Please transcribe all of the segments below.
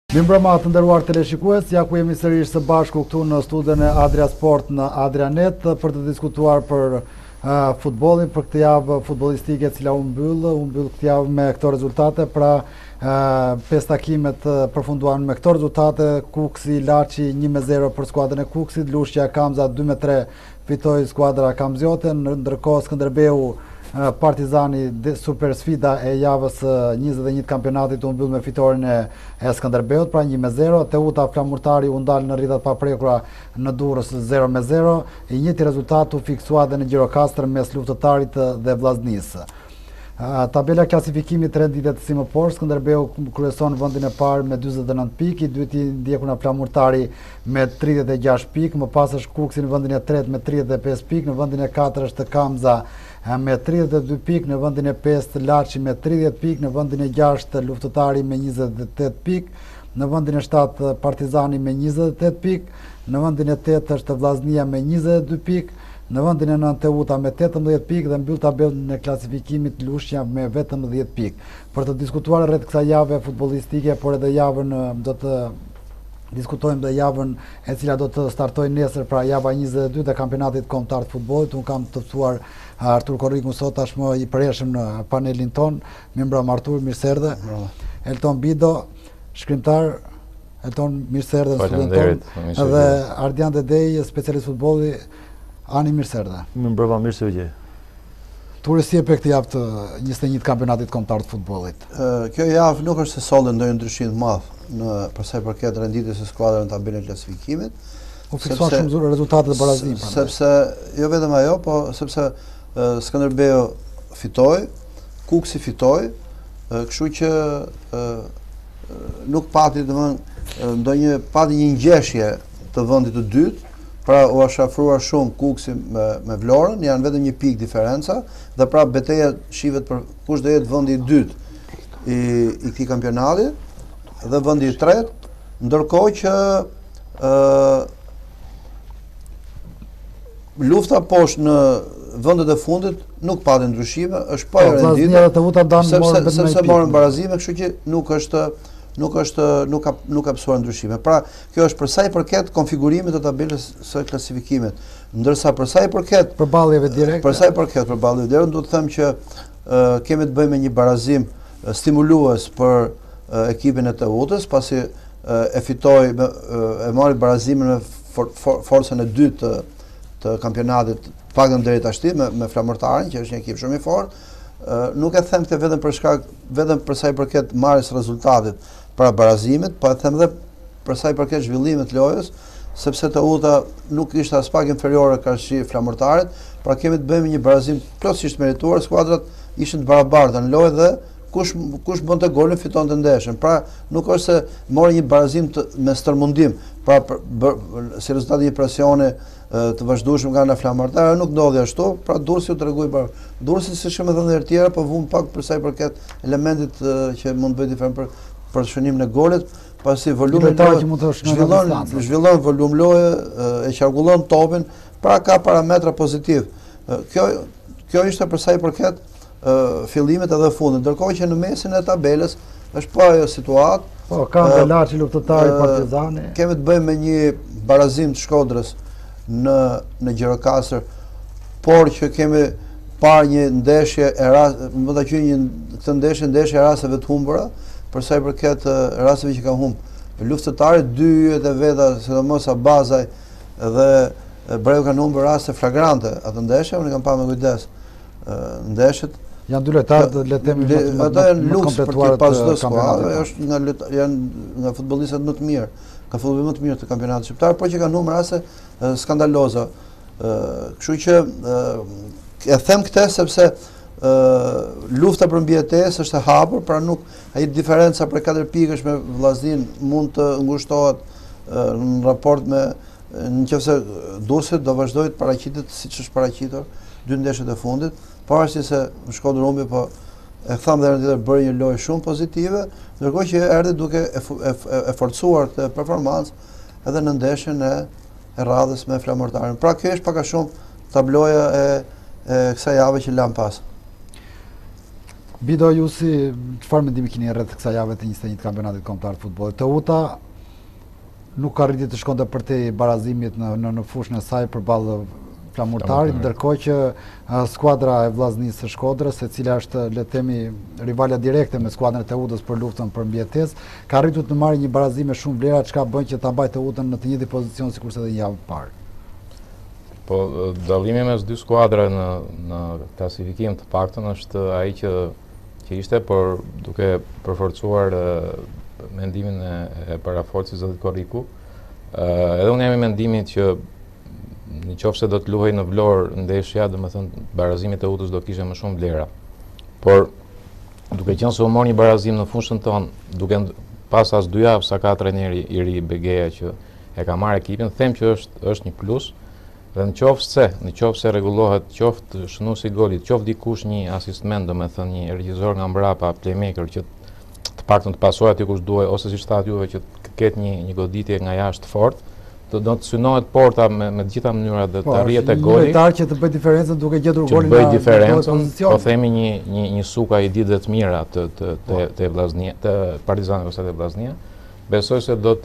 Mirëmbrëma të nderuar teleshikues, ja ku jemi sërish së bashku këtu në studion e Adria Sport në Adrianet për të diskutuar për futbollin, për këtë javë futbollistike e cila u mbyll këtë javë me këto rezultate, pra 5 takimet përfunduan me këto rezultate: Kuksi Laçi 1-0 për skuadrën e Kuksit, Lushqia Kamza 2-3 fitoi skuadra Kamziote, ndërkohë Skënderbeu Partizani super sfida e javës 21 kampionatit u mbyll me fitoren e Skënderbeut, pra 1-0. Teuta Flamurtari u ndal në rrithat pa prekura në Durrës 0-0. I njëjti rezultat u fiksua edhe në Gjirokastër mes Luftëtarit dhe Vllaznisë. Tabela klasifikimit renditet si më poshtë: Skënderbeu kryeson vendin e parë me 49 pikë, i dyti ndjekur nga Flamurtari me 36 pikë, më pas është Kuksi në vendin e tretë me 35 pikë, në vendin e katërt është Kamza me 32 pikë, në vendin e 5 Laçi me 30 pikë, në vendin e 6 Luftëtari me 28 pikë, në vendin e 7 Partizani me 28 pikë, në vendin e 8 është Vllaznia me 22 pikë, në vendin e 9 Teuta me 18 pikë dhe mbyll tabelën e klasifikimit Lushqia me vetëm 10 pikë. Për të diskutuar rreth kësaj jave futbollistike, por edhe javën do të diskutojmë dhe javën e cila do të startojë nesër, pra java 22 e kampionatit kombëtar të futbollit. Unë kam të ftuar Artur Korrikun sot, tashmë i përhershëm në panelin ton. Mirëmbrëma Artur, mirëserdhe. Elton Bido, shkrimtar. Elton, mirëserdhe në studion ton. Dhe Ardian Dedej, specialist futbolli. Ani, mirëserdhe. Mirëmbrëma, mirë se u gjej. Turi, si e pe këtë javë të 21 kampionatit kombëtar të futbollit? Kjo javë nuk është se solli ndonjë ndryshim të madh për sa i përket renditjes së skuadrave në tabelën e klasifikimit. U fiksuan shumë rezultate të barazim. Sepse jo vetëm ajo, po sepse Skënderbeu fitoi, Kuksi fitoi, kështu që nuk pati ndonjë një ngjeshje të vendit të dytë. Pra u shafruar shumë Kuksi me Vlorën, janë vetëm 1 pikë diferenca, dhe pra betejë shihet për kush do jetë vendi i dytë i këtij kampionati dhe vendi i tretë, ndërkohë që lufta poshtë në vendet e fundit nuk pati ndryshime, është pa renditur, sepse morën barazime, kështu që nuk ka pësuar ndryshime. Pra, kjo është për sa i përket konfigurimit të tabelës së klasifikimit. Ndërsa për sa i përket përballjeve direkte, duhet të them që kemi të bëjmë një barazim stimulues për ekipin e Teutës, pasi e fitoi, e mori barazimin me forcën e dytë të kampionatit, paktën deri tashti me Flamurtarin, që është një ekip shumë i fortë. Nuk e them këtë vetëm për sa i përket marrjes rezultatit para barazimit, po e them edhe për sa i përket zhvillimit të lojës, sepse Teuta nuk ishte as pak inferiore karshi Flamurtarit, pra kemi të bëjmë një barazim plotësisht merituar, skuadrat ishin të barabarta në lojë dhe kush bënte golin fitonte ndeshjen. Pra nuk është se mori një barazim me stërmundim, pra si rezultati i një presioni të vazhdueshëm nga Flamurtari, nuk ndodhi ashtu. Pra Durrësi u tregoi Durrësi, si shumë edhe ndër tjera, po vum pak për sa i përket elementit që mund të bëjë diferencë për shënimin e golit, pasi volumi zhvillon volum loje, e qarkullon topin, pra ka parametra pozitiv. Kjo ishte për sa i përket fillimet edhe fundit, ndërkohë që në mesin e tabelës është pa ajo situatë. Po, Kamza, Laçi, Luftëtari, Partizani. Kemi të bëjmë me një barazim të Shkodrës në Gjirokastër, por që kemi parë një ndeshje këtë ndeshje e rasteve të humbura, për sa i përket rasteve që ka humbur. Luftëtari, 2 yjet e veta, sidomos Abazaj dhe Breu kanë humbur raste flagrante atë ndeshje, unë kam parë me kujdes ndeshjet. Janë 2 lojtarë të letemi ata janë luks për të pasur çdo skuadër, janë nga futbollistët më të mirë, ka futbolli më të mirë të kampionatit shqiptar, por që kanë numër raste skandaloza. Kështu që e them këtë sepse lufta për mbijetesë është e hapur, pra nuk ai diferenca për 4 pikësh me Vllaznin mund të ngushtohet në raport me nëse Durrësi do vazhdojë të paraqitet siç është paraqitur 2 ndeshjet e fundit, pavarësisht se në Shkodër humbi, po e tham dhe tjetër bëri një lojë shumë pozitive, ndërkohë që erdhi duke e forcuar të performancë edhe në ndeshjen e radhës me Flamurtarin. Pra kjo është pak a shumë tabloja e kësaj jave që lan pas. Bido Jusi, çfarë mendimi keni rreth kësaj jave të 21 të kampionatit kombëtar të futbollit? Teuta nuk ka arritur të shkonte përtej barazimit në fushën e saj përballë Flamurtarit, ndërkohë që skuadra e vllaznisë së Shkodrës, e cila është le të themi rivale direkte me skuadrën e Teutës për luftën për mbijetesë, ka arritur të marrë një barazim me shumë vlera, çka bën që ta mbajë Teutën në të njëjtin pozicion sikurse edhe një javë parë. Po dallimi mes dy skuadrave në klasifikim të paktën është ai që ishte, por duke përforcuar mendimin e paraforcit zotit Korriku. Edhe unë jam i mendimit që në qoftë se do të luhej në Vlorë ndeshja, domethënë barazimi i Teutës do të kishte më shumë vlera. Por duke qenë se u mor një barazim në fushën tonë, duke pas as 2 javë sa ka trajneri i ri Begeja që e ka marrë ekipin, them që është një plus. Dhe në qoftë se rregullohet qoftë shënuesi i golit, qoftë dikush një asistent, domethënë një regjisor nga mbrapa, playmaker që të paktën të pasojë aty kush duhet, ose siç thatë juve që të ketë një goditje nga jashtë fort, do të synohet porta me të gjitha mënyrat dhe të arrihet te goli. Një lojtar që të bëj diferencën duke gjetur golin nga diferencën, po themi një suka i ditë të mira të Vllaznia, të Partizanit ose të Vllaznia. Besoj se do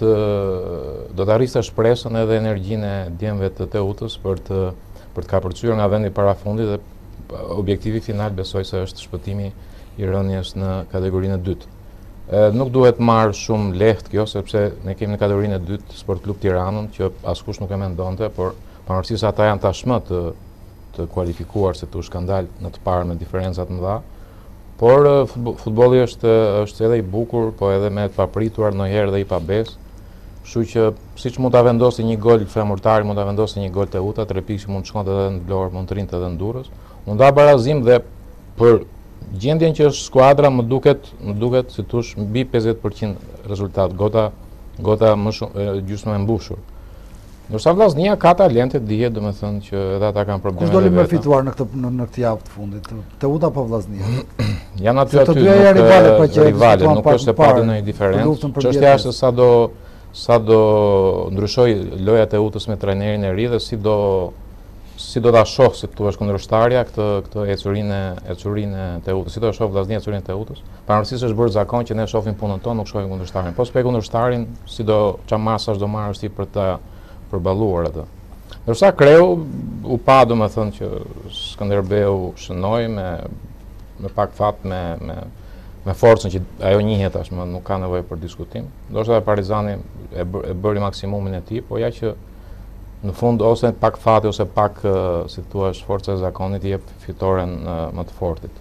të arrisë shpresën edhe energjinë e djemve të Teutës për të kapërcyer nga vendi parafundit dhe objektivi final besoj se është shpëtimi i rënies në kategorinë e dytë. Nuk duhet marrë shumë lehtë kjo, sepse ne kemi në kategorinë e dytë Sport Klub Tiranën, që askush nuk e mendonte, por pavarësisht se ata janë tashmë të kualifikuar se të shkandal në të parë me diferencat mëdha. Por futbolli është edhe i bukur, po edhe me të paprituar ndonjëherë dhe i pabes. Kështu që siç mund ta vendosë një gol Flamurtari, mund ta vendosë një gol Teuta, 3 pikë mund të shkonte edhe në Vlorë, mund të rinte edhe në Durrës. Mund ta barazim dhe për gjendjen që është skuadra më duket si thosh mbi 50% rezultat, gota më shumë gjysmë e mbushur. Ndërsa Vllaznia ka talente, dihet domethënë që edhe ata kanë probleme. Kush doli më fituar në këtë javë të fundit? Teuta apo Vllaznia? Janë aty rivale, nuk është se pati ndonjë diferencë. Çështja është se sa do ndryshoj loja e Teutës me trajnerin e ri dhe si do ta shoh si thua kundërshtarja këtë ecurinë e Teutës, si do ta shoh Vllaznia ecurinë e Teutës. Pavarësisht është bërë zakon që ne shohim punën tonë, nuk shohim kundërshtarin. Po s'pe kundërshtarin, si do çfarë masash do marrësh ti për ta përballuar atë. Ndërsa Kreu u pa domethënë që Skënderbeu shënoi me pak fat me forcën që ajo njihet tashmë, nuk ka nevojë për diskutim. Ndoshta Partizani e bëri maksimumin e tij, po ja që në fund ose pak fati ose pak si thua forca e zakonit i jep fitoren më të fortit.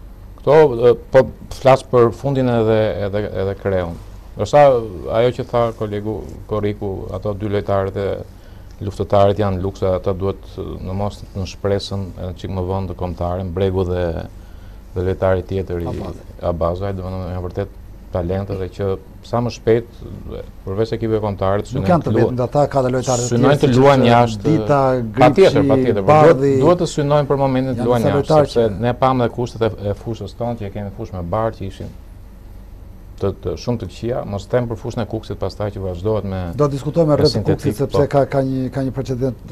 Kto po flas për fundin edhe Kreun. Ndërsa ajo që tha kolegu Korriku, ato dy lojtarët e luftëtarët janë lukse, ata duhet në mos të shpresën edhe çik më vonë të kombëtarin, Bregu dhe lojtari tjetër i Abazaj, domethënë janë vërtet talente dhe që sa më shpejt përveç ekipeve kombëtare nuk janë të vetëm ata, ka dhe lojtarë të tjerë të luajnë jashtë. Patjetër, duhet të synojnë për momentin të luajnë jashtë, sepse ne pam dhe kushtet e fushës tonë që kemi fushë me barë që ishin shumë të këqija, mos them për fushën e Kuksit pastaj që vazhdohet me do diskutojmë rreth Kuksit sepse ka një precedent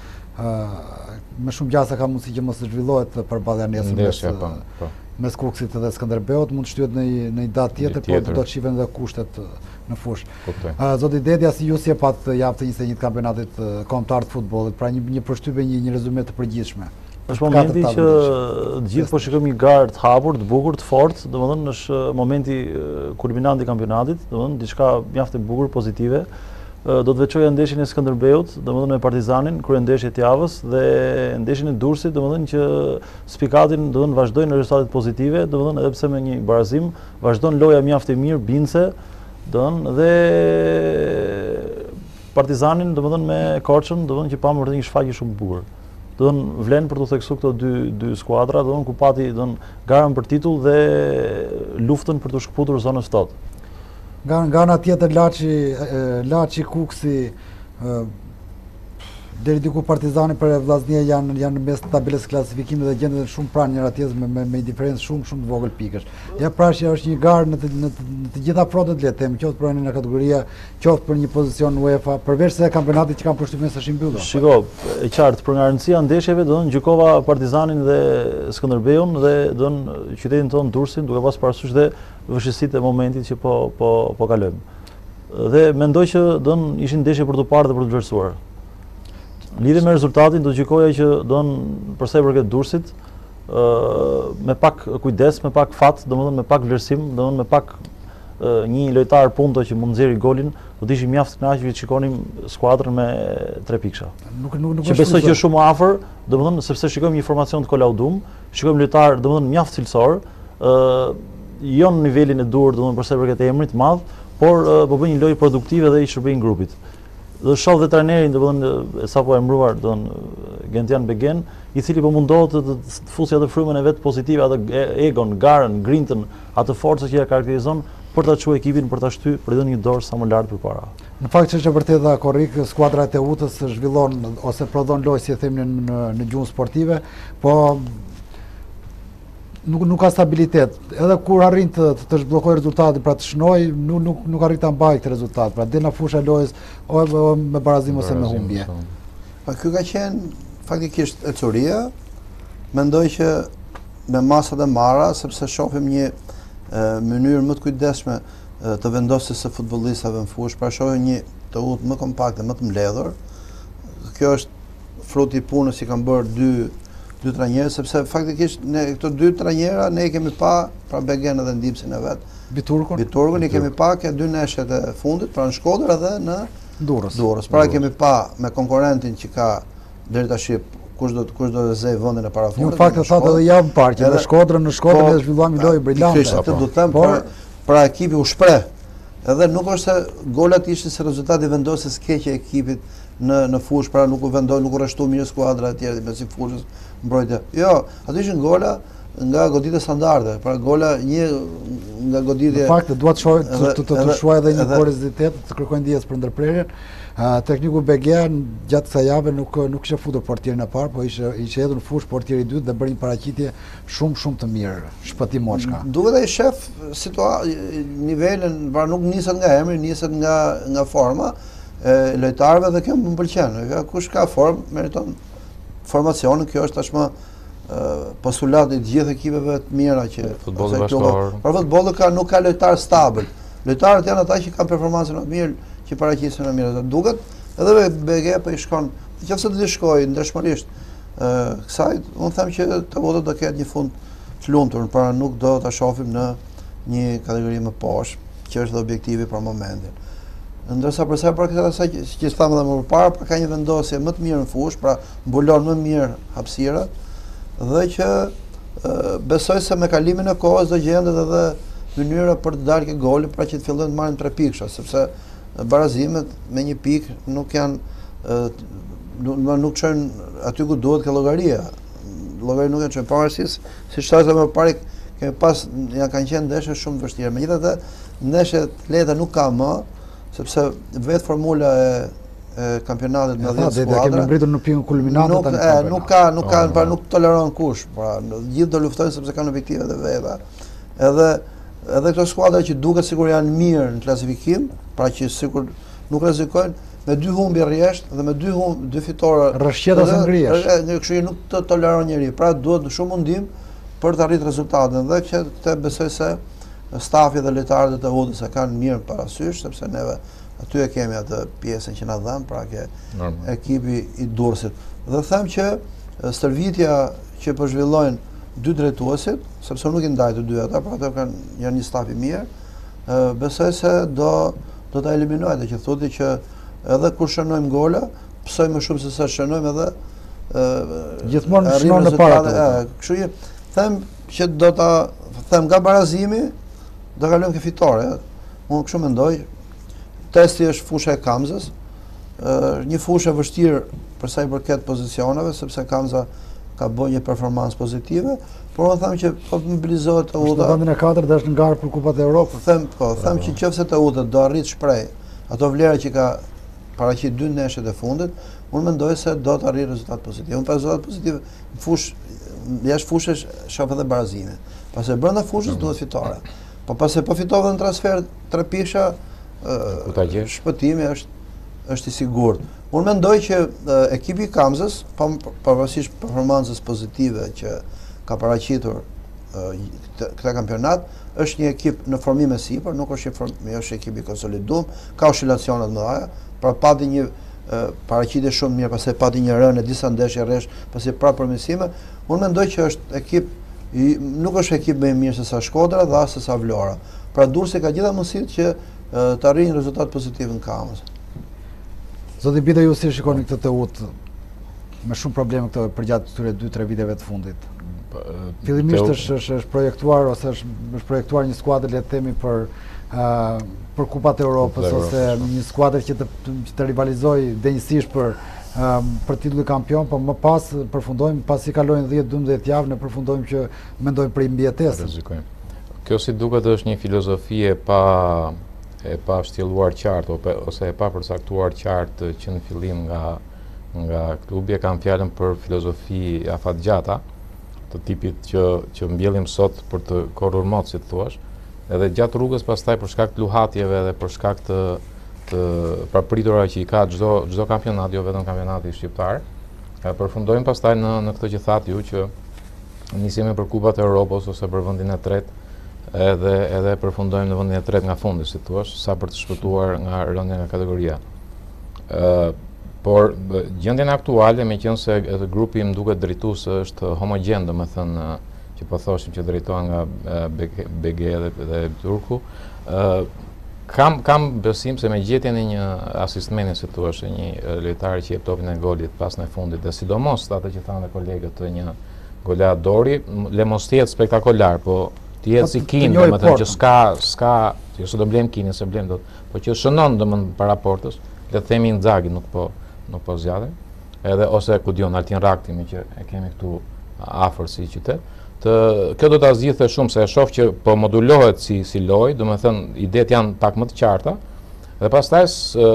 më shumë gjasa ka mundësi që mos të zhvillohet përballja nesër mes Kuksit dhe Skënderbeut, mund të shtyhet në një datë tjetër, por do të shihen edhe kushtet në fushë. Zoti Dedja, si ju si e pat javë të 21 kampionatit kombëtar të futbollit, pra një përshtypje, një rezume të përgjithshme. Është momenti që të gjithë po shikojmë një garë të hapur, të bukur, të fortë, domethënë është momenti kulminant i kampionatit, domethënë diçka mjaft e bukur, pozitive. Do të veçoja ndeshjen e Skënderbeut, domethënë me Partizanin, kryendeshje të javës dhe ndeshjen e Durrësit, domethënë që spikatin domethënë vazhdojnë në rezultate pozitive, domethënë edhe pse me një barazim, vazhdon loja mjaft e mirë, bindse, domethënë dhe Partizanin domethënë me Korçën, domethënë që pamë vërtet një shfaqje shumë të bukur. Domethënë vlen për të theksuar këto dy skuadra, domethënë ku pati domethënë garën për titull dhe luftën për të shkëputur zonën ftohtë. Nga ana tjetër Laçi Kuksi Deri diku Partizani për Vllaznia janë në mes të tabelës klasifikimit dhe gjenden shumë pranë njëra tjetrës me diferencë shumë të vogël pikësh. Ja prashja është një garë në të gjitha frontet, le të them, qoftë për në kategoria, qoftë për një pozicion UEFA, përveç se kampionatit që kanë përshtypjen se është i mbyllur. Shiko, e qartë, për nga rëndësia ndeshjeve do të gjykova Partizanin dhe Skënderbeun dhe do në qytetin tonë Durrësin, duke pas parasysh dhe vështirësitë e momentit që po kalojmë. Dhe mendoj që do në ishin ndeshje për të parë dhe për të vlerësuar. Lidhe me rezultatin, do gjykoja që do në përsa i përket Durrësit, me pak kujdes, me pak fat, domethënë me pak vlerësim, domethënë me pak një lojtar punto që mund nxjerrë golin, do të ishim mjaft të kënaqur që shikonim skuadrën me 3 pikësha. Që besoj që është shumë afër, domethënë sepse shikojmë një formacion të kolaudum, shikojmë lojtar domethënë mjaft cilësor, jo në nivelin e duhur domethënë përsa i përket emrit të madh, por po bëjnë një lojë produktive dhe i shërbejnë grupit. Dhe shoh dhe trajnerin, domethënë sapo e emëruar, Gentian Begen, i cili po mundohet të fusë atë frymën e vet pozitive, atë egon, garën, grintën, atë forcë që ja karakterizon për ta çuar ekipin, për ta shtyr për një dorë sa më lart përpara. Në fakt që është e vërtetë dhe korrekt, skuadra e Teutës zhvillon ose prodhon lojë, si e themi në gjuhën sportive, po nuk ka stabilitet. Edhe kur arrin të zhbllokojë rezultatin, pra të shënoj, nuk arrin ta mbajë këtë rezultat. Pra del në fusha e lojës o me barazim ose me humbje. Pa ky ka qenë faktikisht e curia. Mendoj që me masat e marra, sepse shohim një mënyrë më të kujdesshme të vendosjes së futbollistëve në fushë, pra shohim një Teutë më kompakte, më të mbledhur. Kjo është fruti i punës që kanë bërë dy trajnerë, sepse faktikisht ne këto dy trajnera ne i kemi pa, pra Begen edhe ndipsin e vet. Biturgun i kemi pa ke 2 neshet e fundit, pra në Shkodër edhe në Durrës. Pra kemi pa me konkurrentin që ka deri tash kush do të zej vendin e parafundit. Në fakt e thatë edhe javën parë që në Shkodrën ne zhvilluam një lojë brillante. Këtë do të them, pra ekipi u shpreh. Edhe nuk është se golat ishin se rezultati vendosjes keqe e ekipit në fushë, pra nuk u rreshtu mirë skuadra e tjerë me si fushës mbrojtje. Jo, aty ishin gola nga goditje standarde, pra gola një nga goditje. Në fakt dua të shuaj edhe një kuriozitet, të kërkoj ndjes për ndërprerjen. Tekniku Begen gjatë kësaj jave nuk kishte futur portierin e parë, po ishte hedhur në fushë portieri i dytë dhe bëri një paraqitje shumë të mirë. Shpëtim Moçka. Duhet ai shef nivelin, pra nuk niset nga emri, niset nga forma e lojtarëve dhe kjo më pëlqen. Kush ka formë meriton formacionin, kjo është tashmë postulat i gjithë ekipeve të mira që futbolli bashkëkor. Por futbolli nuk ka lojtar stabil. Lojtarët janë ata që kanë performancën më mirë, që paraqiten më mirë. Duket edhe BG po i shkon, nëse do të shkojë ndeshmërisht kësaj, unë them që Teuta do ketë një fund të lumtur, pra nuk do ta shohim në një kategori më poshtë, që është objektivi për momentin. Ndërsa përsa për këtë asaj që thamë edhe më përpara, pra ka një vendosje më të mirë në fushë, pra mbulon më mirë hapësirat, dhe që besoj se me kalimin e kohës do gjendet edhe mënyra për të dalë ke goli, pra që të fillojnë të marrin 3 pikësha, sepse barazimet me 1 pikë nuk janë nuk çojnë aty ku duhet ke llogaria. Llogaria nuk e çojnë pavarësisht, siç thashë më parë kemi pas ja kanë qenë ndeshje shumë të vështira. Megjithatë, ndeshje të lehta nuk ka më, sepse vetë formula e kampionatit me 10 skuadra. Kemi mbritur në pikën kulminante tani. Nuk toleron kush, pra gjithë do luftojnë sepse kanë objektive të veta. Edhe këto skuadra që duket sikur janë mirë në klasifikim, pra që sikur nuk rrezikojnë, me 2 humbje rresht dhe me 2 fitore rrshqet ose ngrihesh. Kështu që nuk të toleron njeri, pra duhet shumë mundim për të arritur rezultatin dhe këtë besoj se stafi dhe lojtarët e Teutës e kanë mirë parasysh, sepse neve aty e kemi atë pjesën që na dhan, pra ke ekipi i Durrësit. Dhe them që stërvitja që po zhvillojnë 2 drejtuesit, sepse nuk i ndaj të dy ata, pra ato janë një staf i mirë, besoj se do ta eliminojnë, që thotë që edhe kur shënojmë gola, psoj më shumë se sa shënojmë edhe gjithmonë shënon në para. Kështu që them që do ta them nga barazimi do kalojmë ke fitore. Unë kështu mendoj. Testi është fusha e Kamzës, një fushë e vështirë për sa i përket pozicioneve, sepse Kamza ka bërë një performancë pozitive, por unë them që po mobilizohet Teuta. Në vendin e 4 dhe është në garë për Kupat e Europës. Them që nëse Teuta do arrit shpreh ato vlera që ka paraqit 2 ndeshjet e fundit, unë mendoj se do të arrijë rezultat pozitiv. Unë pa rezultat pozitiv jashtë fushës shoh edhe barazimin. Pastaj brenda fushës duhet fitore. Po pastaj po fitove në transfer 3 pisha, shpëtimi është i sigurt. Unë mendoj që ekipi i Kamzës, pavarësisht performancës pozitive që ka paraqitur këtë kampionat, është një ekip në formim e sipër, nuk është ekip i konsoliduar, ka oscilacione të mëdha, pra pati një paraqitje shumë mirë, pastaj pati një rënë disa ndeshje rresh, pastaj prapë përmirësime. Unë mendoj që është ekip nuk është ekip më i mirë se sa Shkodra dhe as se sa Vlora. Pra Durrësi ka gjitha mundësitë që të arrijë një rezultat pozitiv në Kamës. Zoti Bida, ju si shikoni këtë TU-t me shumë probleme këtë përgjatë këtyre 2-3 viteve të fundit? Fillimisht është projektuar ose është projektuar një skuadër, le të themi, për Kupat e Europës ose një skuadër që të rivalizojë denjësisht për titullin kampion, por më pas përfundojmë, pasi kalojnë 10-12 javë, ne përfundojmë që mendojmë për mbijetesën. Kjo si duket është një filozofi e pa shtjelluar qartë ose e pa përcaktuar qartë që në fillim nga klubi e kam fjalën për filozofi afatgjata, të tipit që mbjellim sot për të korrur mot, si të thuash, edhe gjatë rrugës pastaj për shkak të luhatjeve dhe për shkak të papritura që i ka çdo kampionat, jo vetëm kampionati shqiptar, përfundojmë pastaj në këtë që thatë ju, që nisime për Kupat e Europës ose për vendin e tretë, edhe përfundojmë në vendin e tretë nga fundi, si thua, sa për të shpëtuar nga rënja nga kategoria. Por gjendjen aktuale, meqense grupi më duket drejtues është homogjen, domethënë që po thoshim që drejtohen nga BG dhe Turku, kam besim se me gjetjen e një asistmeni, si thua, një lojtar që jep topin e golit pas në fundit, dhe sidomos atë që thanë kolegët, një golat Dori, le mos jetë spektakolar, po të jetë si Kin, domethënë që s'ka, jo se do blem Kinin, se blem dot, po që shënon domethënë para portës, le të themi Inzaghi, nuk po zgjathe, edhe ose ku diun Altin Rakti, me që e kemi këtu afër si qytet. Kjo do ta zgjidhte shumë, se e shoh që po modulohet si lojë, domethënë idetë janë pak më të qarta, dhe pastaj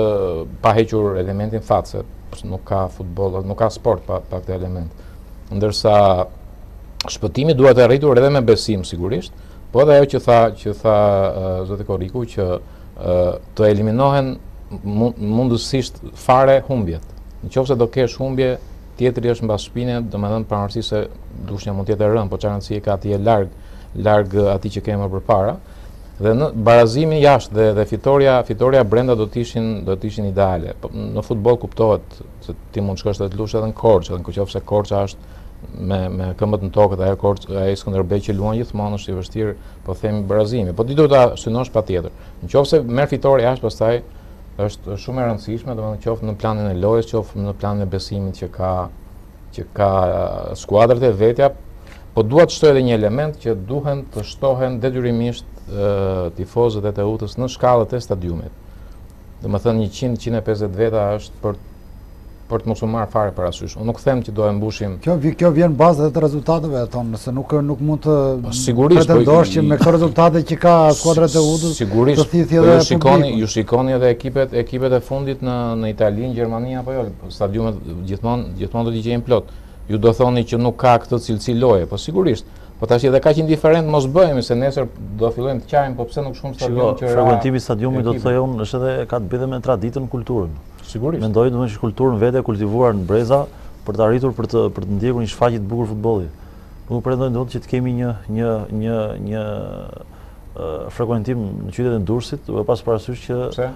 pa hequr elementin fat, se nuk ka futboll, nuk ka sport pa këtë element. Ndërsa shpëtimi duhet të arritur edhe me besim sigurisht, po edhe ajo që tha zoti Korriku, që të eliminohen mundësisht fare humbjet. Nëse do kesh humbje, tjetri është mbas shpine, domethënë pavarësisht se dushnja mund të jetë e rëndë, po çfarë rëndësie ka atje larg atij që kemi më përpara. Dhe në barazimi jashtë dhe fitoria brenda do të ishin ideale. Në futboll kuptohet se ti mund shkosh të lush edhe në Korçë, edhe nëse Korça është me këmbët në tokë, dhe ai Skënderbej që luan gjithmonë është i vështirë, po themi barazimi. Po ti duhet ta synosh patjetër. Nëse merr fitore jashtë, pastaj është shumë e rëndësishme, domethënë qoftë në planin e lojës, qoftë në planin e besimit që ka skuadrat e vetja, po dua të shtoj edhe një element që duhen të shtohen detyrimisht tifozët e TU-s në shkallët e stadiumit. Domethënë 100-150 veta është për të mos u marrë fare parasysh. Unë nuk them që do e mbushim. Kjo vjen bazë edhe të rezultateve tonë, nëse nuk mund të pretendosh që me këto rezultate që ka skuadra e TU-s, sigurisht ju shikoni edhe ekipet e fundit në Itali, në Gjermani apo jo, stadiumet gjithmonë do t'i gjejnë plot. Ju do thoni që nuk ka këtë cilësi loje, po sigurisht. Po tash edhe kaq indiferent mos bëhemi, se nesër do fillojmë të qajmë, po pse nuk shumë stadium që frekuentimi i stadiumit, do të thojë unë, është edhe ka të bëjë me traditën, kulturën. Sigurisht. Mendoj domosdoshmë që kulturën vetë e kultivuar në breza për të arritur për të ndjekur një shfaqje të bukur futbolli. Nuk pretendoj dot që të kemi një frekuentim në qytetin e Durrësit, duke pas parasysh që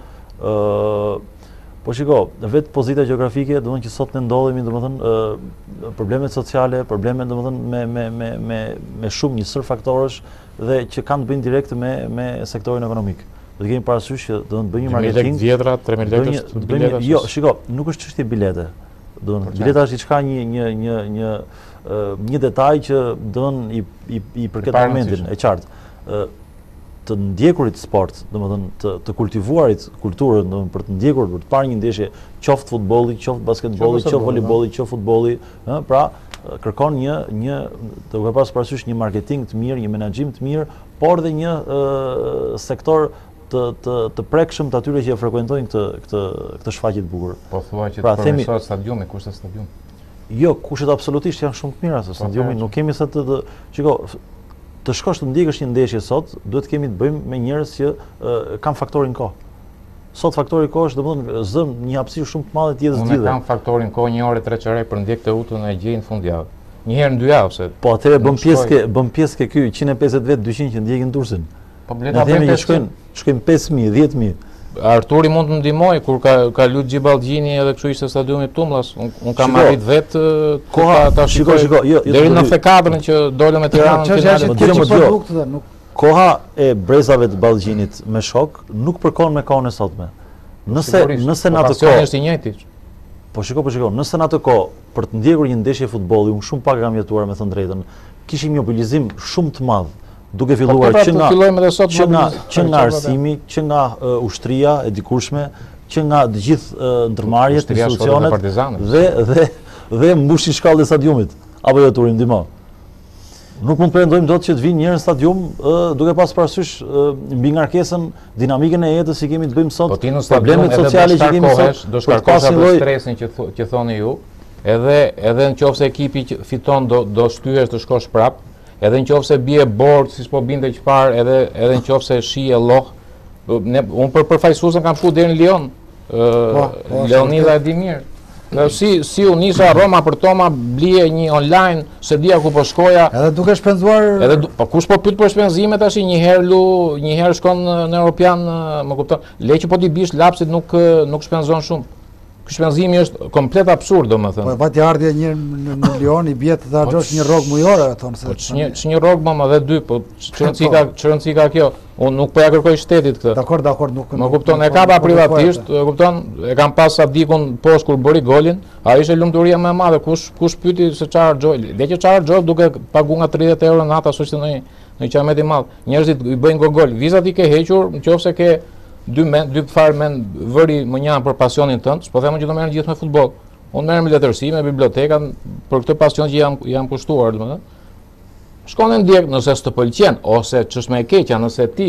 po shiko, vetë pozita gjeografike, domethënë që sot ne ndodhemi, domethënë problemet sociale, problemet domethënë me shumë një sër faktorësh dhe që kanë të bëjnë direkt me sektorin ekonomik. Do të kemi parasysh që do të bëjmë një marketing. 2.000 lekë vjetra, 3.000 lekë është bileta. Jo, shiko, nuk është çështje bilete. Bileta është diçka një detaj që i përket momentin, e qartë. Të ndjekurit sport, domethënë të kultivuarit kulturën, domethënë për të ndjekur, për të parë një ndeshje, qoftë futbolli, qoftë basketbolli, qoftë voleybolli, qoftë futbolli, pra kërkon një duke pas parasysh një marketing të mirë, një menaxhim të mirë, por dhe një sektor të prekshëm të atyre që e frekuentojnë këtë shfaqje të bukur. Po thua që të përmirësohet stadiumi, kushtet stadium? Jo, kushtet absolutisht janë shumë të mira se stadiumi, nuk kemi sa çiko, të shkosh të ndjekësh një ndeshje sot, duhet kemi të bëjmë me njerëz që kanë faktorin kohë. Sot faktori kohë është domethënë zëm një hapësirë shumë të madhe të jetës gjithë. Unë kam faktorin kohë 1 orë 3 çerek për ndjek të utën e gjej në fundjavë. Një herë në 2 javë se. Po atëherë bën pjesë ke ky 150 vet 200 që ndjekin Durrësin. Po bleta vetë shkojnë 5000, 10000. Arturi mund të ndihmoj kur ka lut Xhiballgjini edhe kështu ishte stadiumi Tumllas. Unë kam arrit vet koha ta shikoj. Deri në 94-ën që dolëm me Tiranën në finale. Koha e brezave të Ballgjinit me shok nuk përkon me kohën e sotme. Nëse në atë kohë është i njëjti. Po shiko, nëse në atë kohë për të ndjekur një ndeshje futbolli, unë shumë pak kam jetuar me thënë drejtën, kishim një mobilizim shumë të madh, duke filluar që nga arsimi, që nga ushtria e dikurshme, që nga të gjithë ndërmarrjet, institucionet dhe mbushin shkallën e stadiumit. Apo jo Turim ndihmo. Nuk mund të pretendojmë dot që të vinë njerëz në stadium duke pasur parasysh mbi ngarkesën dinamikën e jetës që kemi të bëjmë sot, problemet sociale që kemi sot, do shkarkosh atë stresin që thoni ju, edhe nëse ekipi që fiton do shtyhesh të shkosh prap, edhe nëse bie bord siç po binte çfarë, edhe nëse shije lloh. Unë për përfaqësuesën kam shkuar deri në Lion. Leonida e di mirë. Si u nisa Roma për Toma, blije një online, se dia ku po shkoja. Edhe duke shpenzuar... Po kush po pyet për shpenzimet tash, një herë shkon në Europian, më kupton. Le që po ti bish lapsit nuk shpenzon shumë. Ky shpenzimi është komplet absurd, domethënë. Po vati ardhje një në Lion i bie të harxhosh një rrogë mujore, thonë se. Po ç'një rrogë më edhe 2, po çrëndësi ka kjo. Unë nuk po ja kërkoj shtetit këtë. Dakor, nuk. Më kupton, e kapa privatisht, e kupton, e kam pas Sadikun poshtë kur bëri golin, ai ishte lumturia më e madhe, kush pyeti se çfarë harxhoi. Le që çfarë harxhoi duke pagu nga 30 euro nata, ashtu që në qamet i madh. Njerëzit i bëjnë gogol. Vizat i ke hequr, nëse ke dy farë mend vëri më njanë për pasionin tënd, s'po them që do merren gjithë me futboll. Unë merrem me letërsi, me biblioteka për këtë pasion që jam kushtuar, domethënë. Shkon e ndjek nëse s'të pëlqen ose ç'është më e keqja, nëse ti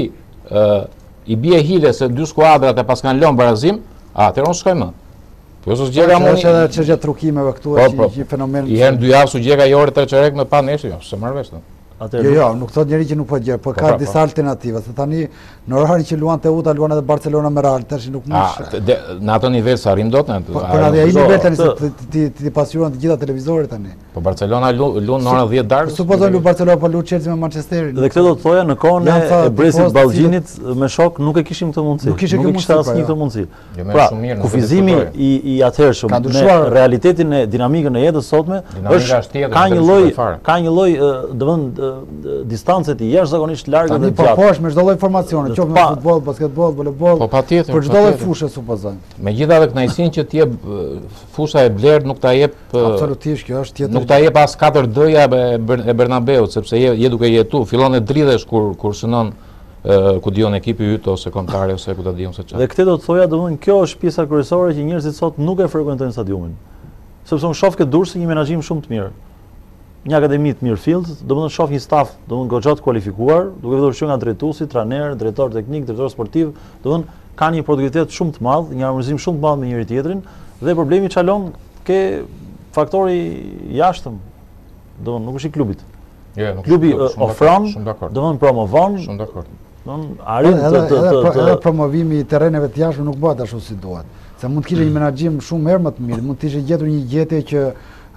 i bie hile se 2 skuadrat e pas kanë lënë barazim, atëherë unë s'koj më. Po s'u gjega mua. Është edhe çështja trukimeve këtu që fenomen. I herë 2 javë s'u gjega i orë 3 çerek me pa neshë, jo, s'e marr vesh. Jo, nuk thot njeri që nuk po gjë, po ka disa alternativa. Se tani në orarin që luan Teuta, luan edhe Barcelona me Real, tash nuk mund. Në ato nivel sa arrim dot ne. Po në ai nivel tani se ti pasyuan të gjitha televizorit tani. Po Barcelona luan në orën 10 darkë. Supozoj lu Barcelona po lu Chelsea me Manchesterin. Dhe këtë do të thoja në kohën e Brezit Ballgjinit me shok nuk e kishim këtë mundësi. Nuk kishte asnjë këtë mundësi. Pra, kufizimi i atëhershëm me realitetin e dinamikën e jetës sotme është ka një lloj domethënë distancet i jashtëzakonisht larga dhe gjatë. Po me çdo lloj informacione, qoftë në futboll, basketboll, voleboll. Po patjetër. Për çdo lloj fushë supozojmë. Megjithatë kënaqësinë që ti jep fusha e Blerd nuk ta jep absolutisht, kjo është tjetër. Nuk ta jep as 4D-ja e Bernabeut, sepse je duke jetu, fillon të dridhesh kur shënon ku dion ekipi yt ose kontari ose ku ta diun se çfarë. Dhe këtë do të thoja, domthonjë kjo është pjesa kryesore që njerëzit sot nuk e frekuentojnë stadiumin. Sepse unë shoh këtë Durrësi një menaxhim shumë të mirë. Një akademi të mirë field, domethënë shoh një staf, domethënë goxha të kualifikuar, duke vëdur që nga drejtuesi, trajner, drejtor teknik, drejtor sportiv, domethënë kanë një produktivitet shumë të madh, një harmonizim shumë të madh me njëri tjetrin dhe problemi çalon ke faktori jashtëm. Domethënë nuk është i klubit. Jo, nuk. Klubi ofron, domethënë promovon. Shumë dakord. Domethënë arrin të promovimi i terreneve të jashtëm nuk bëhet ashtu si duhet. Se mund të kishte një menaxhim shumë herë më të mirë, mund të ishte gjetur një gjetje që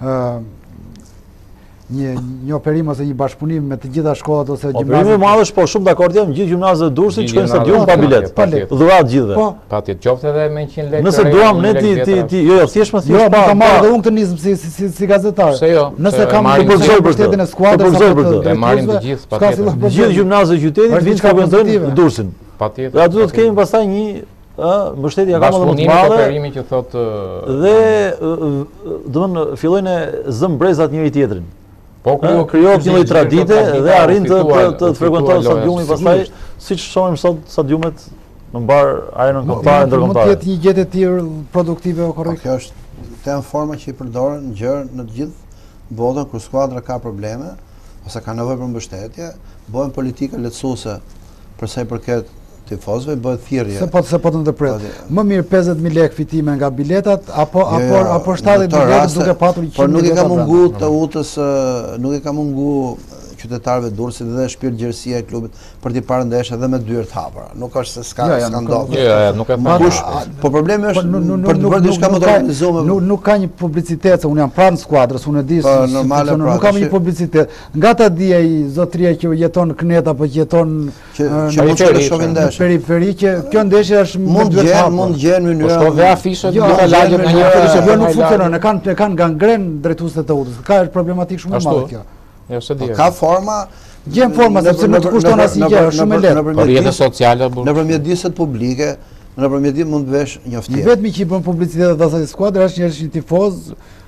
një operim ose një bashkëpunim me të gjitha shkollat ose gjimnazet. Operimi i madh është po shumë dakord jam, gjithë gjimnazet e Durrësit shkojnë në stadium pa bilet. Dhuratë gjithëve. Patjetër, qoftë edhe me 100 lekë. Nëse duam ne ti jo, thjesht më thjesht pa marrë dhe unë këtë nisëm si gazetar. Pse jo? Nëse kam të mbështetjen e skuadrës e marrin të gjithë, patjetër. Gjithë gjimnazet e qytetit vinë frekuentojnë Durrësin. Patjetër. Aty do të kemi pastaj një mbështetje akoma më të madhe. Operimi që thotë dhe domthonë fillojnë zëm brezat njëri tjetrin. Po krijohet një lloj tradite dhe arrin të frekuentojnë stadiumin pastaj siç shohim sot stadiumet në mbar arenën kombëtare ndërkombëtare. Mund të jetë një gjetje të tillë produktive o korrekt. Kjo është temë forma që i përdoren gjërë në të gjithë botën kur skuadra ka probleme ose ka nevojë për mbështetje, bëhen politika lehtësuese për sa i përket tifozëve bëhet thirrje. Se po të ndërpret. Më mirë 50.000 lekë fitime nga biletat apo 70.000 lekë duke patur 100.000 lekë. Por nuk e ka mungu të utës, nuk e ka mungu qytetarëve Durrësit dhe shpirtëgjerësia e klubit për t'i parë ndeshje edhe me dyert hapura. Nuk është se s'ka ndodhur. Nuk e pash. Po problemi është për të bërë diçka më të organizuar. Nuk ka një publicitet, se unë jam pranë skuadrës, unë e di se nuk kam një publicitet. Nga ta di ai zotëria që jeton në Knet apo që jeton në periferi që kjo ndeshje është mund gjen mënyra. Po dhe afishe duke lagje me një jo nuk funksionon, e kanë gangren drejtuesit të udhës. Ka problematikë shumë e madhe kjo. Ka forma, gjen forma sepse nuk të kushton asnjë gjë, është shumë e lehtë. Për rrjetet sociale nëpërmjet disët publike, nëpërmjet mund të vesh njoftim. Vetëm që i bën publicitet asaj skuadre është një tifoz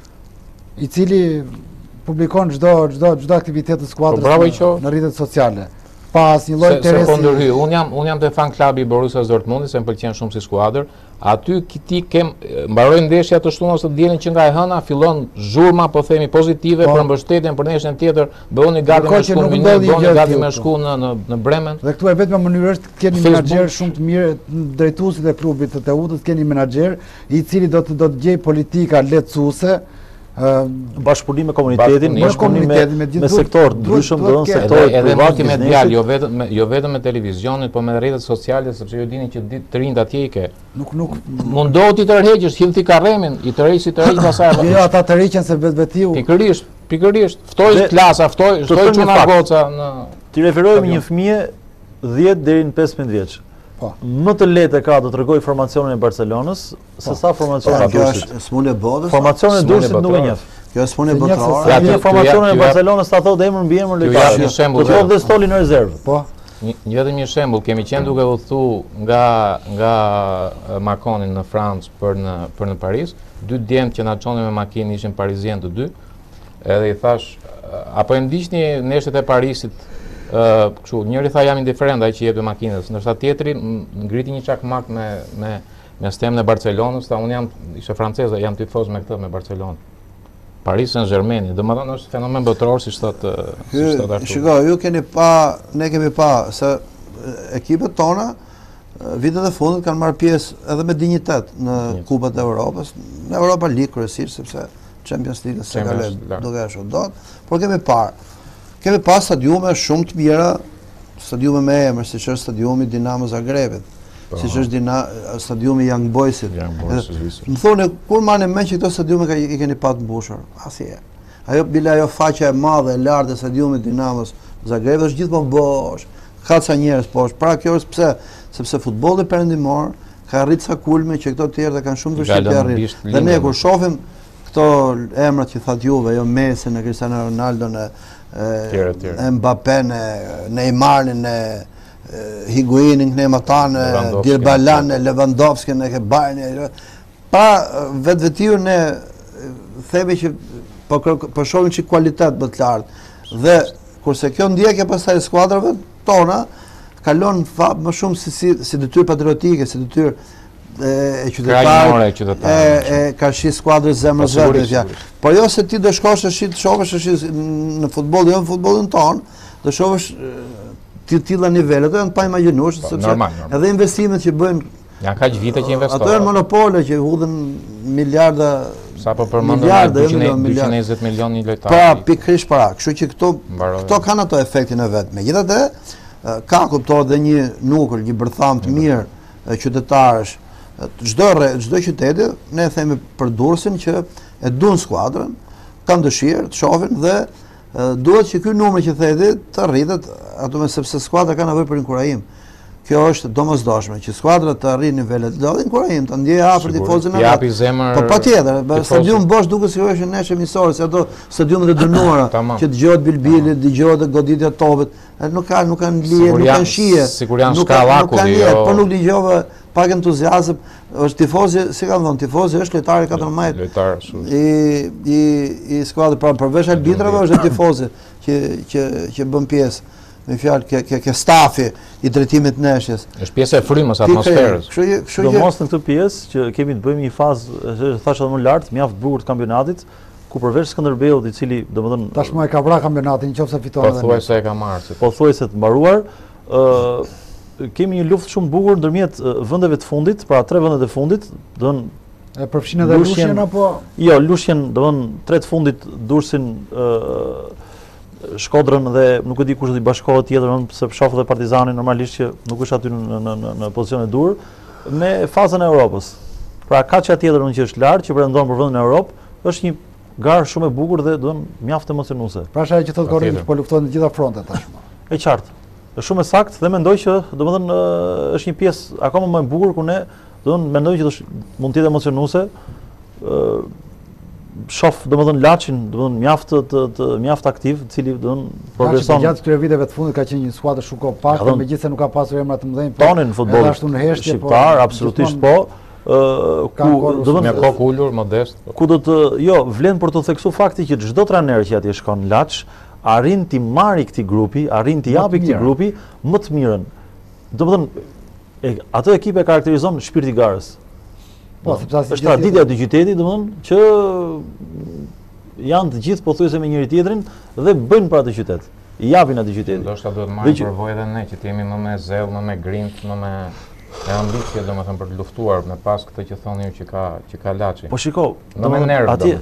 i cili publikon çdo aktivitet të skuadrës në rrjetet sociale. Pas një lloj interesi. Se po ndërhy, unë jam te fan klubi i Borussia Dortmundit, se më pëlqen shumë si skuadër. Aty ti mbaroj ndeshja të shtunës të dielën që nga e hëna fillon zhurma, po themi pozitive për mbështetjen për ndeshjen tjetër, bëhuni gati me shku në bëhuni gati me shku në Bremen. Dhe këtu e vetëm mënyrë është të keni menaxher shumë të mirë, drejtuesit e klubit të Teutës, keni menaxher i cili do të gjej politika lehtësuese, bashkëpunim me komunitetin, bashkëpunim me sektor ndryshëm, do të sektor edhe multimedial, jo vetëm me televizionin, po me rrjetet sociale, sepse ju dini që të rinjt atje i ke. Mundohu ti tërheqësh, hill ti karremin, i tërheq si tërheq pasaj. Jo, ata tërheqen se vetvetiu. Pikërisht, ftoj klasa, ftoj çuna goca në. Ti referohemi një fëmijë 10 deri në 15 vjeç. Më të lehtë ka do të tregoj formacionin e Barcelonës se sa formacionin e Durrësit. Kjo është smunë e botës. Formacionin e Durrësit nuk e njeh. Kjo është smunë e botërore. Ja formacionin e Barcelonës ta thotë emër mbi emër lojtar. Po thotë dhe stoli në rezervë. Po. Vetëm një shembull, kemi qenë duke udhthu nga Makoni në Francë për në Paris, dy djemt që na çonin me makinë ishin parizien të dy. Edhe i thash, apo e ndiqni ndeshjet e Parisit. Kështu, njëri tha jam indiferent ai që jep makinës, ndërsa tjetri ngriti një çakmak me stemën e Barcelonës, tha unë ishe franceze, jam tifoz me këtë me Barcelonë. Paris Saint-Germain, domethënë është fenomen botror si thotë ashtu. Shikoj, ne kemi pa se ekipet tona vitet e fundit kanë marrë pjesë edhe me dinjitet në Kupat e Evropës, në Europa League kryesisht sepse Champions League s'e ka lënë duke ashtu dot, por kemi pas stadiume shumë të mira, stadiume me emër, siç është stadiumi Dinamo Zagrebit, siç është stadiumi Young Boysit. Më thonë, kur marrni mend që këto stadiume i keni pa të mbushur? Asnjëherë. Ajo faqja e madhe e lartë e stadiumit Dinamos Zagrebit është gjithmonë bosh. Ka ca njerëz poshtë. Pra kjo është pse? Sepse futbolli perëndimor ka arrit sa kulme që këto të tjerë kanë shumë vështirë të arrijnë. Dhe ne kur shohim këto emrat që thatë Juve, jo Messi, Cristiano Ronaldo, Mbappé, Neymarin, Higuainin, Dybala, Lewandowski, Bayern, pa vetvetiu ne themi që po shohim që kvalitet më të lartë. Dhe kurse kjo ndjekje pastaj e skuadrave tona kalon më shumë si detyrë patriotike, si detyrë e qytetarë, ka shi skuadrës zemrës vetë. Por jo se ti do shkosh të shohësh në futboll, jo në futbollin ton, do shohësh të tilla nivele, do janë pa imagjinuar, sepse edhe investimet që bëjnë janë kaq vite që investojnë. Ato janë monopole që hudhen miliarda. Sa po përmendën 220 milion një lojtar. Pa pikërisht para. Kështu që këto kanë ato efektin e vet. Megjithatë, ka kuptohet dhe një nukull, një bërtham të mirë qytetarësh. Çdo qyteti, ne themi për Durrësin që e duan skuadrën, kanë dëshirë të shohin dhe duhet që ky numër që theti të rritet, ato sepse skuadra ka nevojë për inkurajim. Kjo është domosdoshme që skuadrat të arrijnë nivele të larta, inkurajim, ta ndjej afër tifozën e vet. Po patjetër, stadium bosh duket si është nesh emisor, se ato stadiumet e dënuara që dëgohet bilbili, dëgohet goditja e topit, nuk kanë lije, nuk kanë shije. Sigurisht ka lakulli, po nuk dëgjova pak entuziazëm, është tifozi, si kanë thënë, tifozi është lojtari 14 i skuadrës, pra përveç arbitrave është tifozi që bën pjesë. Me fjalë ke stafi i drejtimit të neshjes. Është pjesë e frymës, atmosferës. Domos në këtë pjesë që kemi të bëjmë një fazë, thashë edhe më lart, mjaft bukur të kampionatit, ku përveç Skënderbeut, i cili domethënë tashmë e ka vrarë kampionatin, nëse fiton edhe. Pothuajse e ka marrë. Pothuajse të mbaruar, kemi një luftë shumë bukur ndërmjet vendeve të fundit, pra 3 vendet e fundit, e përfshin edhe Lushnjën apo? Jo, Lushnjën, domethënë 3 të fundit Durrësin, Shkodrën dhe nuk e di kush do i bashkohet tjetër, sepse shoh edhe Partizanin normalisht që nuk është aty në pozicion e dur, me fazën e Europës. Pra Kaçja tjetër që është lart, që pretendon për vendin e Europë, është një garë shumë e bukur dhe mjaft emocionuese. Pra është ajo që thotë Korrinë, po luftohen në gjitha frontet tashmë. E qartë. Është shumë e saktë dhe mendoj që domethënë është një pjesë akoma më e bukur ku ne mendoj që mund të jetë emocionuese. Shoh domethënë Laçin, mjaft aktiv, i cili progreson. Gjatë këtyre viteve të fundit ka qenë një skuadër shumë kompakt, megjithëse nuk ka pasur emra të mëdhenj, tonin në futboll shqiptar, absolutisht po. Me kokë ulur, modest. Ku vlen për të theksuar fakti që çdo trajner që atje shkon në Laç arrin t'i marrë këtij grupi, arrin t'i japi këtij grupi më të mirën. Domethënë ato ekipe karakterizon shpirti i garës. Po, sepse është traditja e qytetit, domethënë që janë të gjithë pothuajse me njëri tjetrin dhe bëjnë për atë qytet. I japin atë qytetit. Ndoshta duhet marrim përvojë edhe ne që jemi më me zell, më me grind, më me ambicie domethënë për të luftuar me pas këtë që thoni ju që ka Laçi. Po shiko, atje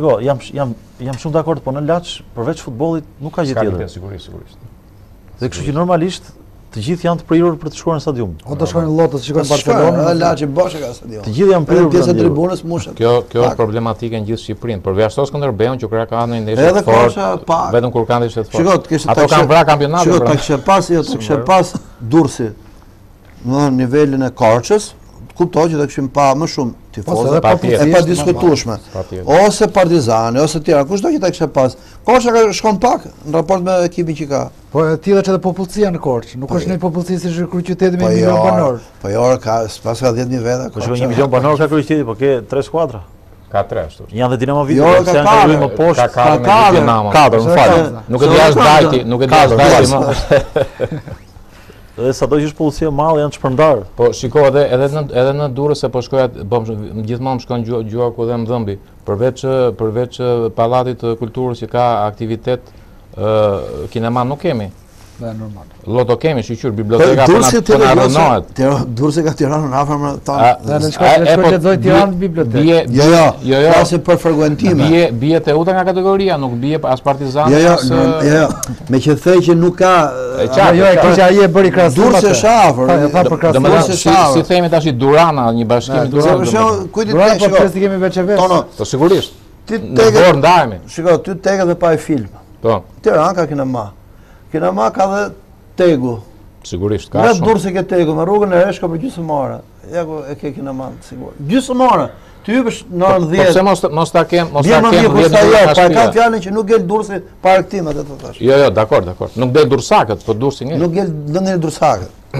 jam shumë dakord, po në Laç përveç futbollit nuk ka gjë tjetër. Sigurisht. Dhe kështu që normalisht të gjithë janë të prirur për të shkuar në stadium. O do shkojnë në Lotës, shikojnë Barcelonën, Laçi bosh ka stadium. Të gjithë janë prirur pjesë e tribunës mushet. Kjo është problematike në gjithë Shqipërinë, por vjashto Skënderbeun që ka në ndeshje të fortë. Vetëm kur kanë ndeshje të fortë. Ato kanë vrarë kampionatin. Shikoj, ta kishte pas Durrësi në nivelin e Korçës, kuptoj që do kishim pa më shumë tifozë e pa diskutueshme. Ose Partizani, ose tjera, kushdo që ta kishte pas. Korça shkon pak në raport me ekipin që ka. Po tillë është edhe popullsia në Korçë, nuk është një popullsi si kryeqyteti me 1 milion banor. Po jo, pas ka 10.000 veta. Po shkon 1 milion banor ka kryeqyteti, po ke 3 skuadra. Ka 3 ashtu. Janë dhe Dinamo Viti, që janë kaluar më poshtë. Ka 4, më fal. Nuk e di as dajti, nuk e di as dajti më. Dhe sado që është policia mallë janë shpërndar. Po shiko edhe në Durrës se po shkoja gjithmonë shkon gjuaku dhe Mdhëmbi. Përveç pallatit të kulturës që ka aktivitet kinema nuk kemi. Dhe normal. Loto kemi, shqyr, biblioteka po na rënohet. Durrësi ka Tiranën afër me tonë. Dhe në shkollë lexoj Tiranë bibliotekë. Jo. Pasi për frekuentime. Bie Teuta nga kategoria, nuk bie as Partizani as. Jo. Me që thej që nuk ka. Jo, e kisha ai e bëri krahasim. Durrësi është afër. Tha për krahasim. Si themi tash Durrana, një bashkim i Durrës. Për shembull, kujt i tek. Po pse kemi veç veç. Po sigurisht. Ti tek ndajemi. Shikoj, ty tek edhe pa film. Po. Tirana ka kinema. Kinema ka dhe Tegu. Sigurisht ka shumë. Në Durrës ke Tegu, me rrugën e Reshka për gjysmëore. Ja ku e ke kinema sigurisht. Gjysmëore. Ty hypesh në orën 10. Po pse mos ta kem 10 pa kanë fjalën që nuk gel Durrësi para këtim atë të thash. Jo, dakord. Nuk del Durrësakët, po Durrësi ngel. Nuk gel ndonjë Durrësakët.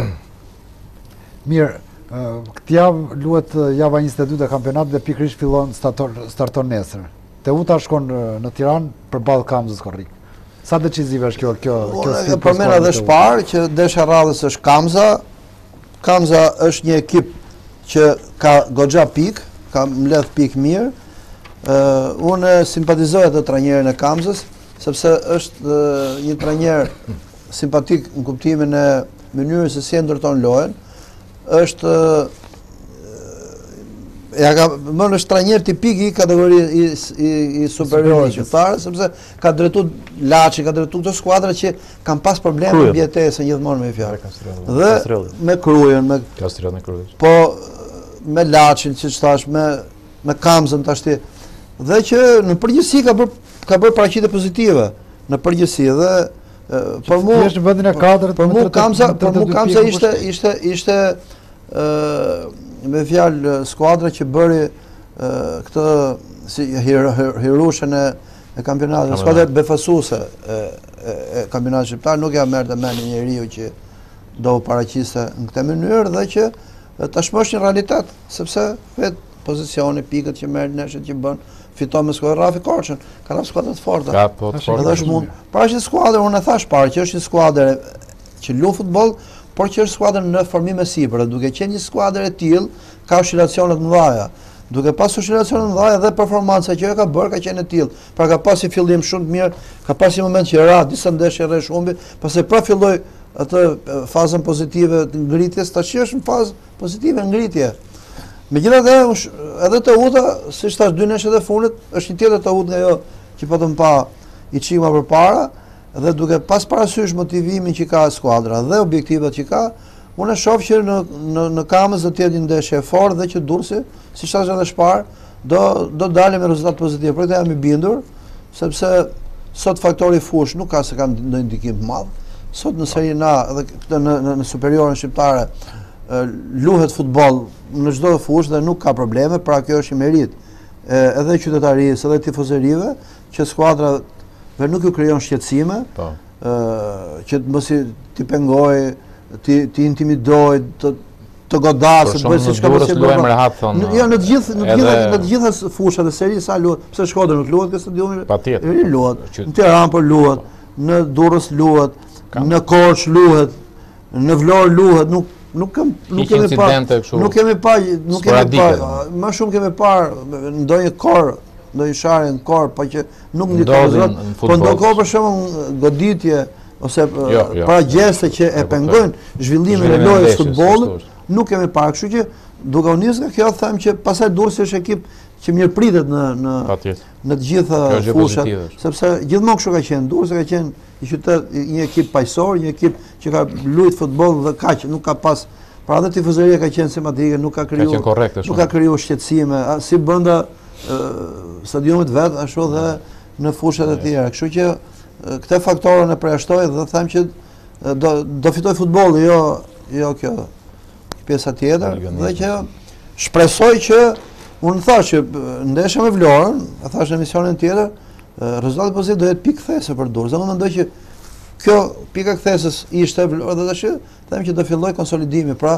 Mirë, këtë javë luhet java 22 e kampionatit dhe pikërisht fillon starton nesër. Teuta shkon në Tiranë përballë Kamzës korrik. Sa decizive është kjo? Përmend edhe shpar që desha radhës është Kamza. Kamza është një ekip që ka goxha pikë, ka mbledh pikë mirë. Unë simpatizoj atë trajnerin e Kamzës, sepse është një trajner simpatik në kuptimin e mënyrës se si e ndërton lojën. Është është trajner tipik i kategorisë i superiorëve qytetarë, sepse ka drejtuar Laçi, ka drejtuar këto skuadra që kanë pas probleme me bjetesën gjithmonë me fjalë. Dhe me Krujën, me Kastriot me Krujën. Po me Laçin, siç thash, me Kamzën tash ti. Dhe që në përgjithësi ka bërë paraqitje pozitive në përgjithësi dhe për mua është vendin e katërt. Për mua Kamza ishte me fjalë skuadra që bëri këtë si hirushën e kampionatit, skuadra befasuese e kampionatit shqiptar, nuk ja merrte mend njeriu që do paraqiste në këtë mënyrë dhe që tashmë është një realitet, sepse vet pozicioni, pikët që merr neshët që bën, fiton me skuadrën Rafi Korçën, ka rreth skuadra të forta. Ka po të forta. Edhe është mund. Pra është një skuadër, unë e thash parë që është një skuadër që luan futboll, por që është skuadër në formim e sipër, duke qenë një skuadër e tillë, ka oscilacione të mëdha. Duke pas oscilacione të mëdha dhe performanca që ka bërë ka qenë e tillë. Pra ka pasi fillim shumë të mirë, ka pasi moment që ra disa ndeshje rresh humbi, pastaj pra filloi atë fazën pozitive të ngritjes, tash është në fazë pozitive ngritje. Megjithatë, edhe Teuta, siç thash dy neshet e fundit, është një tjetër Teuta nga ajo që po të pa i çima përpara, dhe duke pas parasysh motivimin që ka skuadra dhe objektivat që ka, unë shoh që në Kamës do të jetë një ndeshje e fortë dhe që Durrësi, siç thash edhe shpar, do dalë me rezultat pozitiv. Për këtë jam i bindur, sepse sot faktori fush nuk ka se ka ndonjë ndikim të madh. Sot në Serie A dhe në superiorën shqiptare luhet futboll në çdo fushë dhe nuk ka probleme, pra kjo është i merit edhe qytetarisë, edhe tifozërive, që skuadrave nuk ju krijon shqetësime, që mos t'i pengoj, t'i intimidoj, të godasë, të bëjë siç ka bërë. Jo, në të gjitha fushat e serisë sa luhet, pse Shkodra nuk luhet këtë stadiumi? Patjetër. Luhet. Në Tiranë po luhet, në Durrës luhet, në Korç luhet, në Vlorë luhet, nuk kemi pa, më shumë kemi parë ndonjë kor, ndonjë sharje në kor, pa që nuk ndodhin, po ndonjëherë për shembull goditje ose para gjeste që e pengojnë zhvillimin e lojës futbollit, nuk kemi parë, kështu që duke u nisur nga kjo them që pastaj Durrësi është ekip që mirëpritet në të gjitha fushat, sepse gjithmonë kështu ka qenë. Durrësi ka qenë një ekip paqësor, një ekip që ka luajtur futboll dhe kaq, nuk ka pas, pra edhe tifozëria ka qenë simpatike, nuk ka krijuar shqetësime, si brenda stadiumit vet, ashtu dhe në fushat e tjera. Kështu që këtë faktorën e përjashtoj dhe them që do fitoj futbolli, jo kjo pjesa tjetër, dhe që shpresoj që unë thash që ndeshja me Vlorën, e thash në emisionin tjetër, rezultati pozitiv do jetë pikë kthese për Durrës. Unë mendoj që kjo pika kthesës ishte Vlorë dhe tash them që do filloj konsolidimi, pra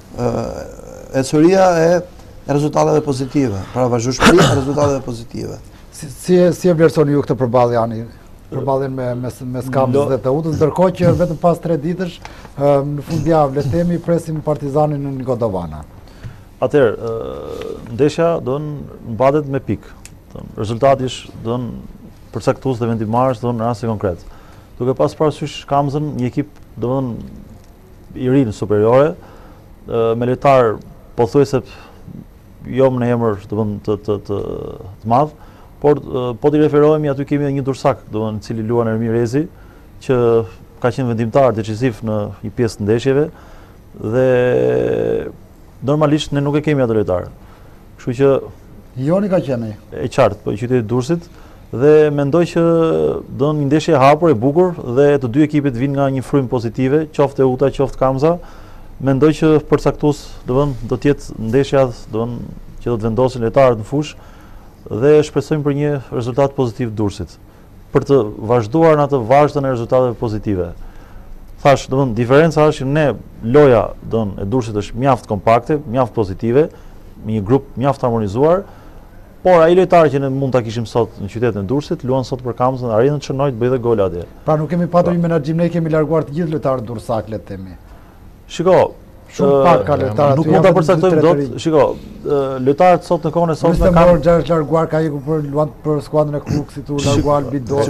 ecuria e rezultateve pozitive, pra vazhdueshmëria e rezultateve pozitive. Si e vlerësoni ju këtë përballje Ani? Përballjen mes Kamës dhe Teutës, ndërkohë që vetëm pas 3 ditësh në fundjavë le të themi presim Partizanin në Godovana. Atëherë, ndeshja do të mbatet me pikë. Rezultati do të përcaktues dhe vendimarrës do në rasti konkret. Duke pas parasysh Kamzën, një ekip domethënë i ri në superiore, me lojtar pothuajse jo në emër domethënë të madh, por po t'i referohemi aty kemi një dursak, domethënë i cili luan Ermir Rezi, që ka qenë vendimtar decisiv në një pjesë të ndeshjeve dhe normalisht ne nuk e kemi atë lojtar. Kështu që Joni ka qenë e qartë, po i qytetit Durrësit, dhe mendoj që do një ndeshje e hapur, e bukur, dhe të dy ekipet vinë nga një frymë pozitive, qoftë Teuta, qoftë Kamza. Mendoj që përcaktues do të jetë ndeshja që do të vendosin lojtarët në fushë dhe shpresojmë për një rezultat pozitiv Durrësit, për të vazhduar në atë vazhdën e rezultateve pozitive. Thash, diferenca është që ne loja e Durrësit është mjaft kompakte, mjaft pozitive, me një grup mjaft harmonizuar, por ai lojtar që ne mund ta kishim sot në qytetin e Durrësit, luan sot për Kamzën, arritën të shënojë të bëjë dhe gol atje. Pra nuk kemi patur një menaxhim, ne kemi larguar të gjithë lojtarët durrësak, le të themi. Shiko, shumë pak ka lojtarë. Nuk mund ta përcaktojmë dot. Shiko, lojtarët sot në kohën e sotme kanë gjashtë larguar, ka ikur për luan për skuadrën e Kruksit, u larguar Bidor.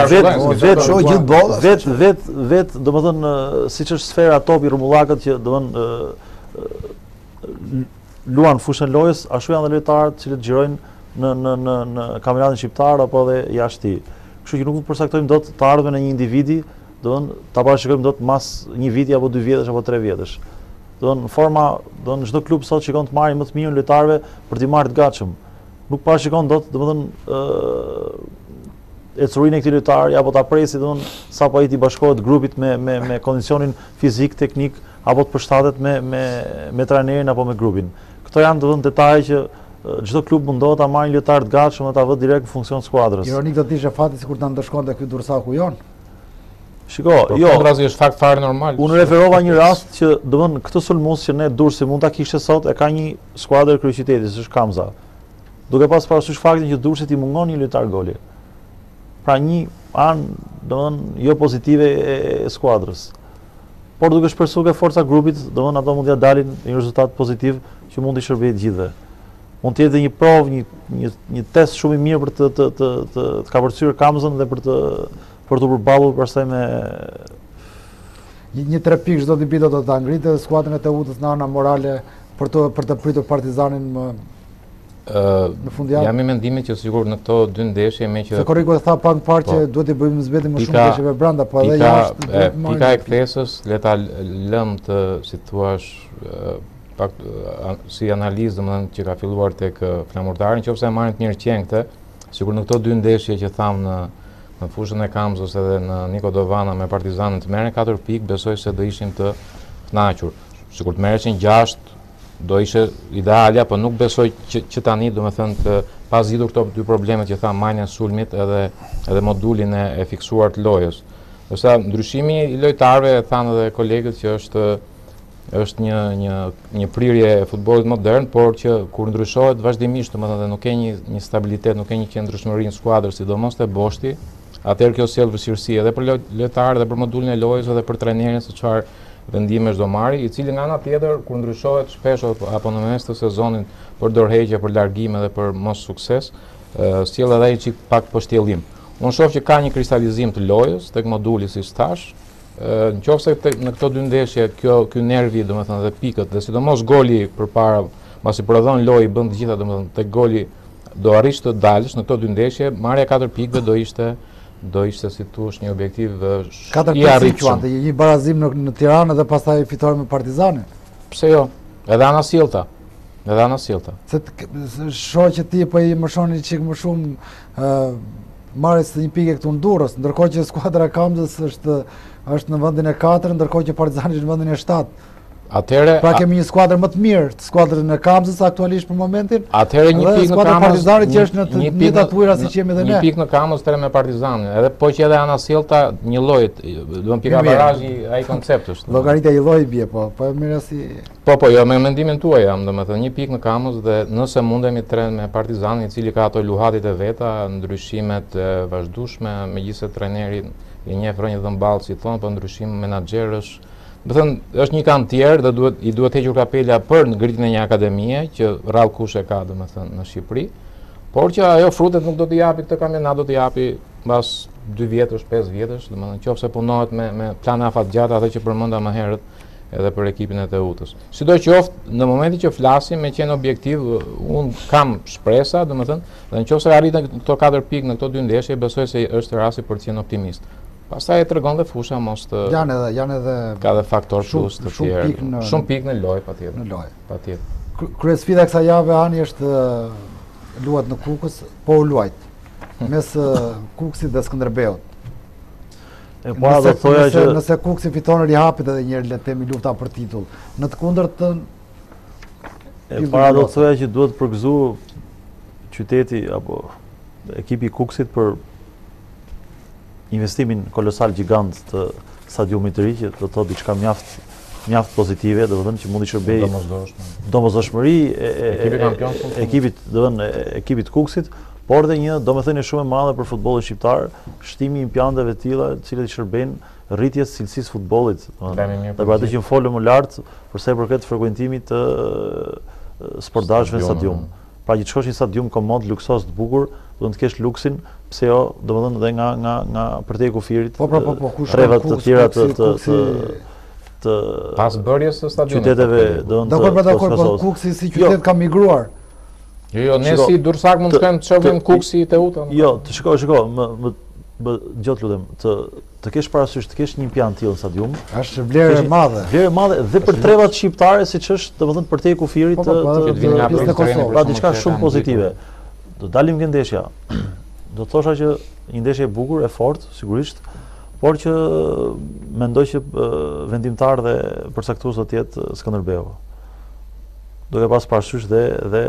Vet, domethënë siç është sfera topi rrumullakët që domethënë luan fushën lojës, ashtu janë dhe lojtarët që xhirojnë në kampionatin shqiptar apo edhe jashtë tij. Kështu që nuk mund të përcaktojmë dot të ardhmen e një individi, domethënë ta parashikojmë dot mas një viti apo 2 vjetësh apo 3 vjetësh. Domethënë forma, çdo klub sot shikon të marrë më të mirën lojtarëve për t'i marrë të gatshëm. Nuk parashikon dot domethënë ecurinë e këtij lojtari apo ta presi domethënë sapo ai t'i bashkohet grupit me kondicionin fizik, teknik apo të përshtatet me trajnerin apo me grupin. Këto janë domethënë detaje që çdo klub mundohet ta marrë një lojtar të gatshëm dhe ta vë direkt në funksion skuadrës. Ironik do të ishte fati sikur ta ndëshkonte ky dursaku jon. Shiko, jo, kontrazi është fakt fare normal. Unë referova një rast që domethënë këtë sulmues që ne Durrësi mund ta kishte sot e ka një skuadër kryeqytetit, është Kamza. Duke pas parasysh faktin që Durrësit i mungon një lojtar goli. Pra një anë domethënë jo pozitive e skuadrës. Por duke shpresuar ke forca grupit, domethënë ato mund t'ia dalin një rezultat pozitiv që mund të shërbejë të gjithëve. Mund të jetë një provë, një test shumë i mirë për të kapërcyer Kamzën dhe për të përballur pastaj një 3 pikë çdo debido do ta ngritë skuadrën e Teutës në ana morale për të pritur Partizanin në fundjavë. Jam i mendimit që sigur në këto 2 ndeshje me që se korrigo tha pak parë që duhet të bëjmë zbeti më shumë ndeshjeve brenda, po edhe jashtë. Pika e kthesës le ta lëm të, si thua, pak si analizë domethënë që ka filluar tek flamurtarin, nëse e marrin të mirë qenë këtë, sigur në këto 2 ndeshje që tham në fushën e Kamzës edhe në Niko Dovana me Partizanin të merren 4 pikë, besoj se do ishim të kënaqur. Sikur të merreshin 6 do ishte idealja, po nuk besoj që tani domethënë të pas zgjidhur këto 2 problemet që tham, marrjen e sulmit edhe modulin e fiksuar të lojës. Ose ndryshimi i lojtarëve, thanë edhe kolegët që është një prirje e futbollit modern, por që kur ndryshohet vazhdimisht, domethënë dhe nuk ke një stabilitet, nuk ke një qëndrueshmëri në skuadër, sidomos te Boshti, atëherë kjo sjell vështirësi edhe për lojtarët, edhe për modulin e lojës, edhe për trajnerin se çfarë vendimesh do marrë, i cili nga ana tjetër kur ndryshohet shpesh apo në mes të sezonit për dorëheqje, për largime dhe për mos sukses, sjell edhe ai çik pak poshtjellim. Unë shoh që ka një kristalizim të lojës tek moduli, siç thash. Nëse në këto 2 ndeshje ky nervi, domethënë, dhe pikët, dhe sidomos goli përpara, pasi prodhon lojë, bën të gjitha, domethënë, tek goli do arrish të dalësh në këto 2 ndeshje, marrja 4 pikëve do ishte si thuaç një objektiv i arritshëm. Një barazim në Tiranë dhe pastaj fitore me Partizanin. Pse jo? Edhe ana sjellta. Se shoh që ti po i mëshoni çik më shumë marrjes të një pike këtu në Durrës, ndërkohë që skuadra e Kamzës është në vendin e 4, ndërkohë që Partizani është në vendin e 7. Atëherë pra kemi një skuadër më të mirë, skuadrën e Kamzës aktualisht për momentin. Atëherë një pikë në Kamzës, Partizanit që është në të njëjta ujëra siç jemi edhe ne. Një pikë në Kamzës tërë me Partizanin, edhe po që edhe ana sjellta një lloj, do të pika barazhi ai koncept është. Llogaritja i llojit bie, po mirë si. Po jo, me mendimin tuaj jam, domethënë një pikë në Kamzës dhe nëse mundemi të trenë me Partizanin, i cili ka ato luhatit e veta, ndryshimet e vazhdueshme, megjithëse trajneri i njeh rënjë dhëmball, si thon, po ndryshim menaxherësh. Është një kam tjerë dhe i duhet hequr kapela për ngritjen e një akademie që rrallë kush e ka, domethënë, në Shqipëri, por që ajo frutet nuk do t'i japi këtë kampionat, do t'i japi mbas 2 vjetësh, 5 vjetësh, domethënë nëse punohet me plana afatgjata, ato që përmenda më herët edhe për ekipin e Teutës. Sidoqoftë, në momentin që flasim me qenë objektiv, unë kam shpresa, domethënë, dhe nëse arriten këto 4 pikë në këto 2 ndeshje, besoj se është rasti për të qenë optimist. Pastaj e tregon dhe fusha mos të janë edhe ka dhe faktor plus të tjerë. Shumë pikë në lojë patjetër. Në lojë. Patjetër. Kryesfida e kësaj jave Ani është luat në Kukës, po u luajt mes Kukësit dhe Skënderbeut. Para do thoja që nëse Kuksi fiton rihapet edhe një herë le të themi lufta për titull. Në të kundërtën para do thoja që duhet përgëzu qyteti apo ekipi i Kukësit për investimin kolosal gjigant të stadiumit të ri, që do të thotë diçka mjaft pozitive, do të thënë që mundi shërbej domosdoshmëri ekipit Kukësit, por dhe një domethënie shumë e madhe për futbollin shqiptar, shtimi i impianteve të tilla, të cilët shërbejnë rritjes së cilësisë futbollit. Dhe për atë që folëm më lart, për sa i përket frekuentimit të sportazhëve në stadium. Pra që të shkosh një stadium komod, luksos, të bukur, do të kesh luksin, pse jo, domethënë edhe nga përtej kufirit. Po, rrevat të tjera të pas bërjes së stadiumit. Qyteteve dakor, po Kuksi si qytet ka migruar. Jo, ne si Durrësak mund të shkojmë të shohim Kuksi Teutën. Jo, shiko, më gjot lutem, të kesh parasysh të kesh një impiant tillë në stadium, është vlerë e madhe. Vlerë e madhe dhe për trevat shqiptare, siç është, domethënë përtej kufirit pra diçka shumë pozitive. Do dalim nga ndeshja. Do thosha që një ndeshje e bukur, e fortë, sigurisht, por që mendoj që vendimtar dhe përcaktues do të jetë Skënderbeu. Duke pas parasysh dhe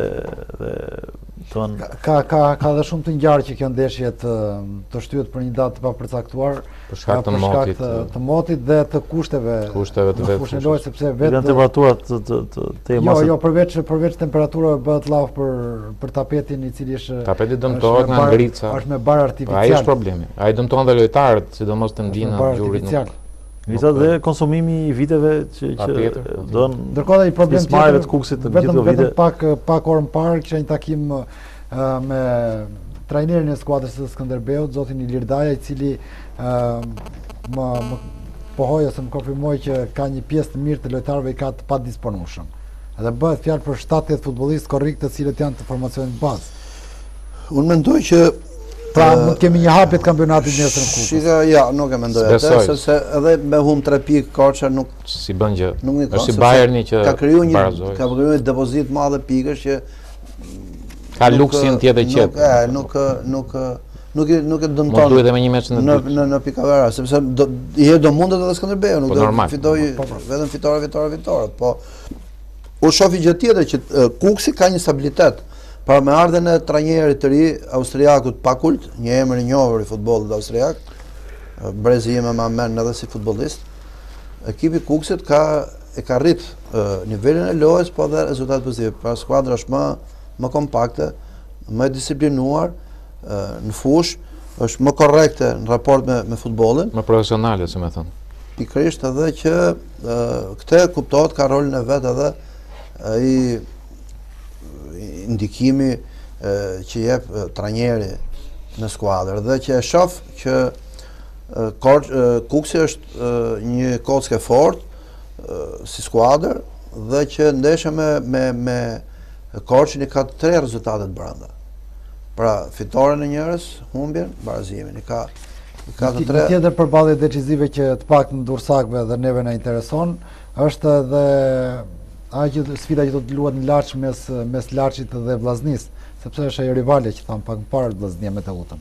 ka dhe shumë të ngjarë që kjo ndeshje të shtyhet për një datë të papërcaktuar për shkak të motit dhe të kushteve të vetë lojë, sepse vetë janë temperaturat të jo përveç temperaturave bëhet llav për tapetin i cili është tapeti dëmtohet nga ngrica, është me bar artificial. Ai është problemi. Ai dëmton dhe lojtarët, sidomos të ndina gjurit nuk. Ngrica dhe konsumimi i viteve që do ndërkohë ai problem tjetër të Kukësit të gjithë vite. Pak orë më parë kisha një takim me trajnerin e skuadrës së Skënderbeut, zotin Ilir Daja, i cili më pohoj ose më konfirmoj që ka një pjesë të mirë të lojtarëve i ka të padisponueshëm. Edhe bëhet fjalë për 7-8 futbollistë korrik të cilët janë të formacionit bazë. Unë mendoj që pra mund kemi një hapje të kampionatit nesër në Kupës. Shika, ja, nuk e mendoj atë, sepse edhe me hum 3 pikë Korça nuk si bën gjë. Nuk është si Bayerni që ka krijuar një depozit madh pikësh që ka luksin tjetër qetë. Nuk e dëmton. Mund duhet edhe me një meç në dytë. Në Pikavera, sepse do mundet edhe Skënderbeu, nuk do fitoj vetëm fitore, po u shofi gjë tjetër që Kuksi ka një stabilitet. Pra me ardhen e trajnerit të ri, austriakut Pakult, një emër i njohur i futbollit austriak, brezi ime më amen edhe si futbollist, ekipi Kuksit e ka rrit nivelin e lojës, po dhe rezultat pozitiv. Pra skuadra është më kompakte, më disiplinuar në fush, është më korrekte në raport me futbollin. Më profesionale, si më thënë. Pikërisht edhe që këtë kuptohet ka rolin e vet edhe ai ndikimi që jep trajneri në skuadër dhe që e shoh që Kuksi është një kockë fort si skuadër dhe që ndeshja me Korçën i ka 3 rezultate të brenda. Pra fitoren e njërës, humbjen, barazimin. I ka të 3. Tjetër përballje decisive që të paktën dursakëve dhe neve na intereson është edhe sfida që do të luhet në Laç mes Laçit dhe Vllaznisë, sepse është ajo rivale që tham pak më parë Vllaznia me Teutën.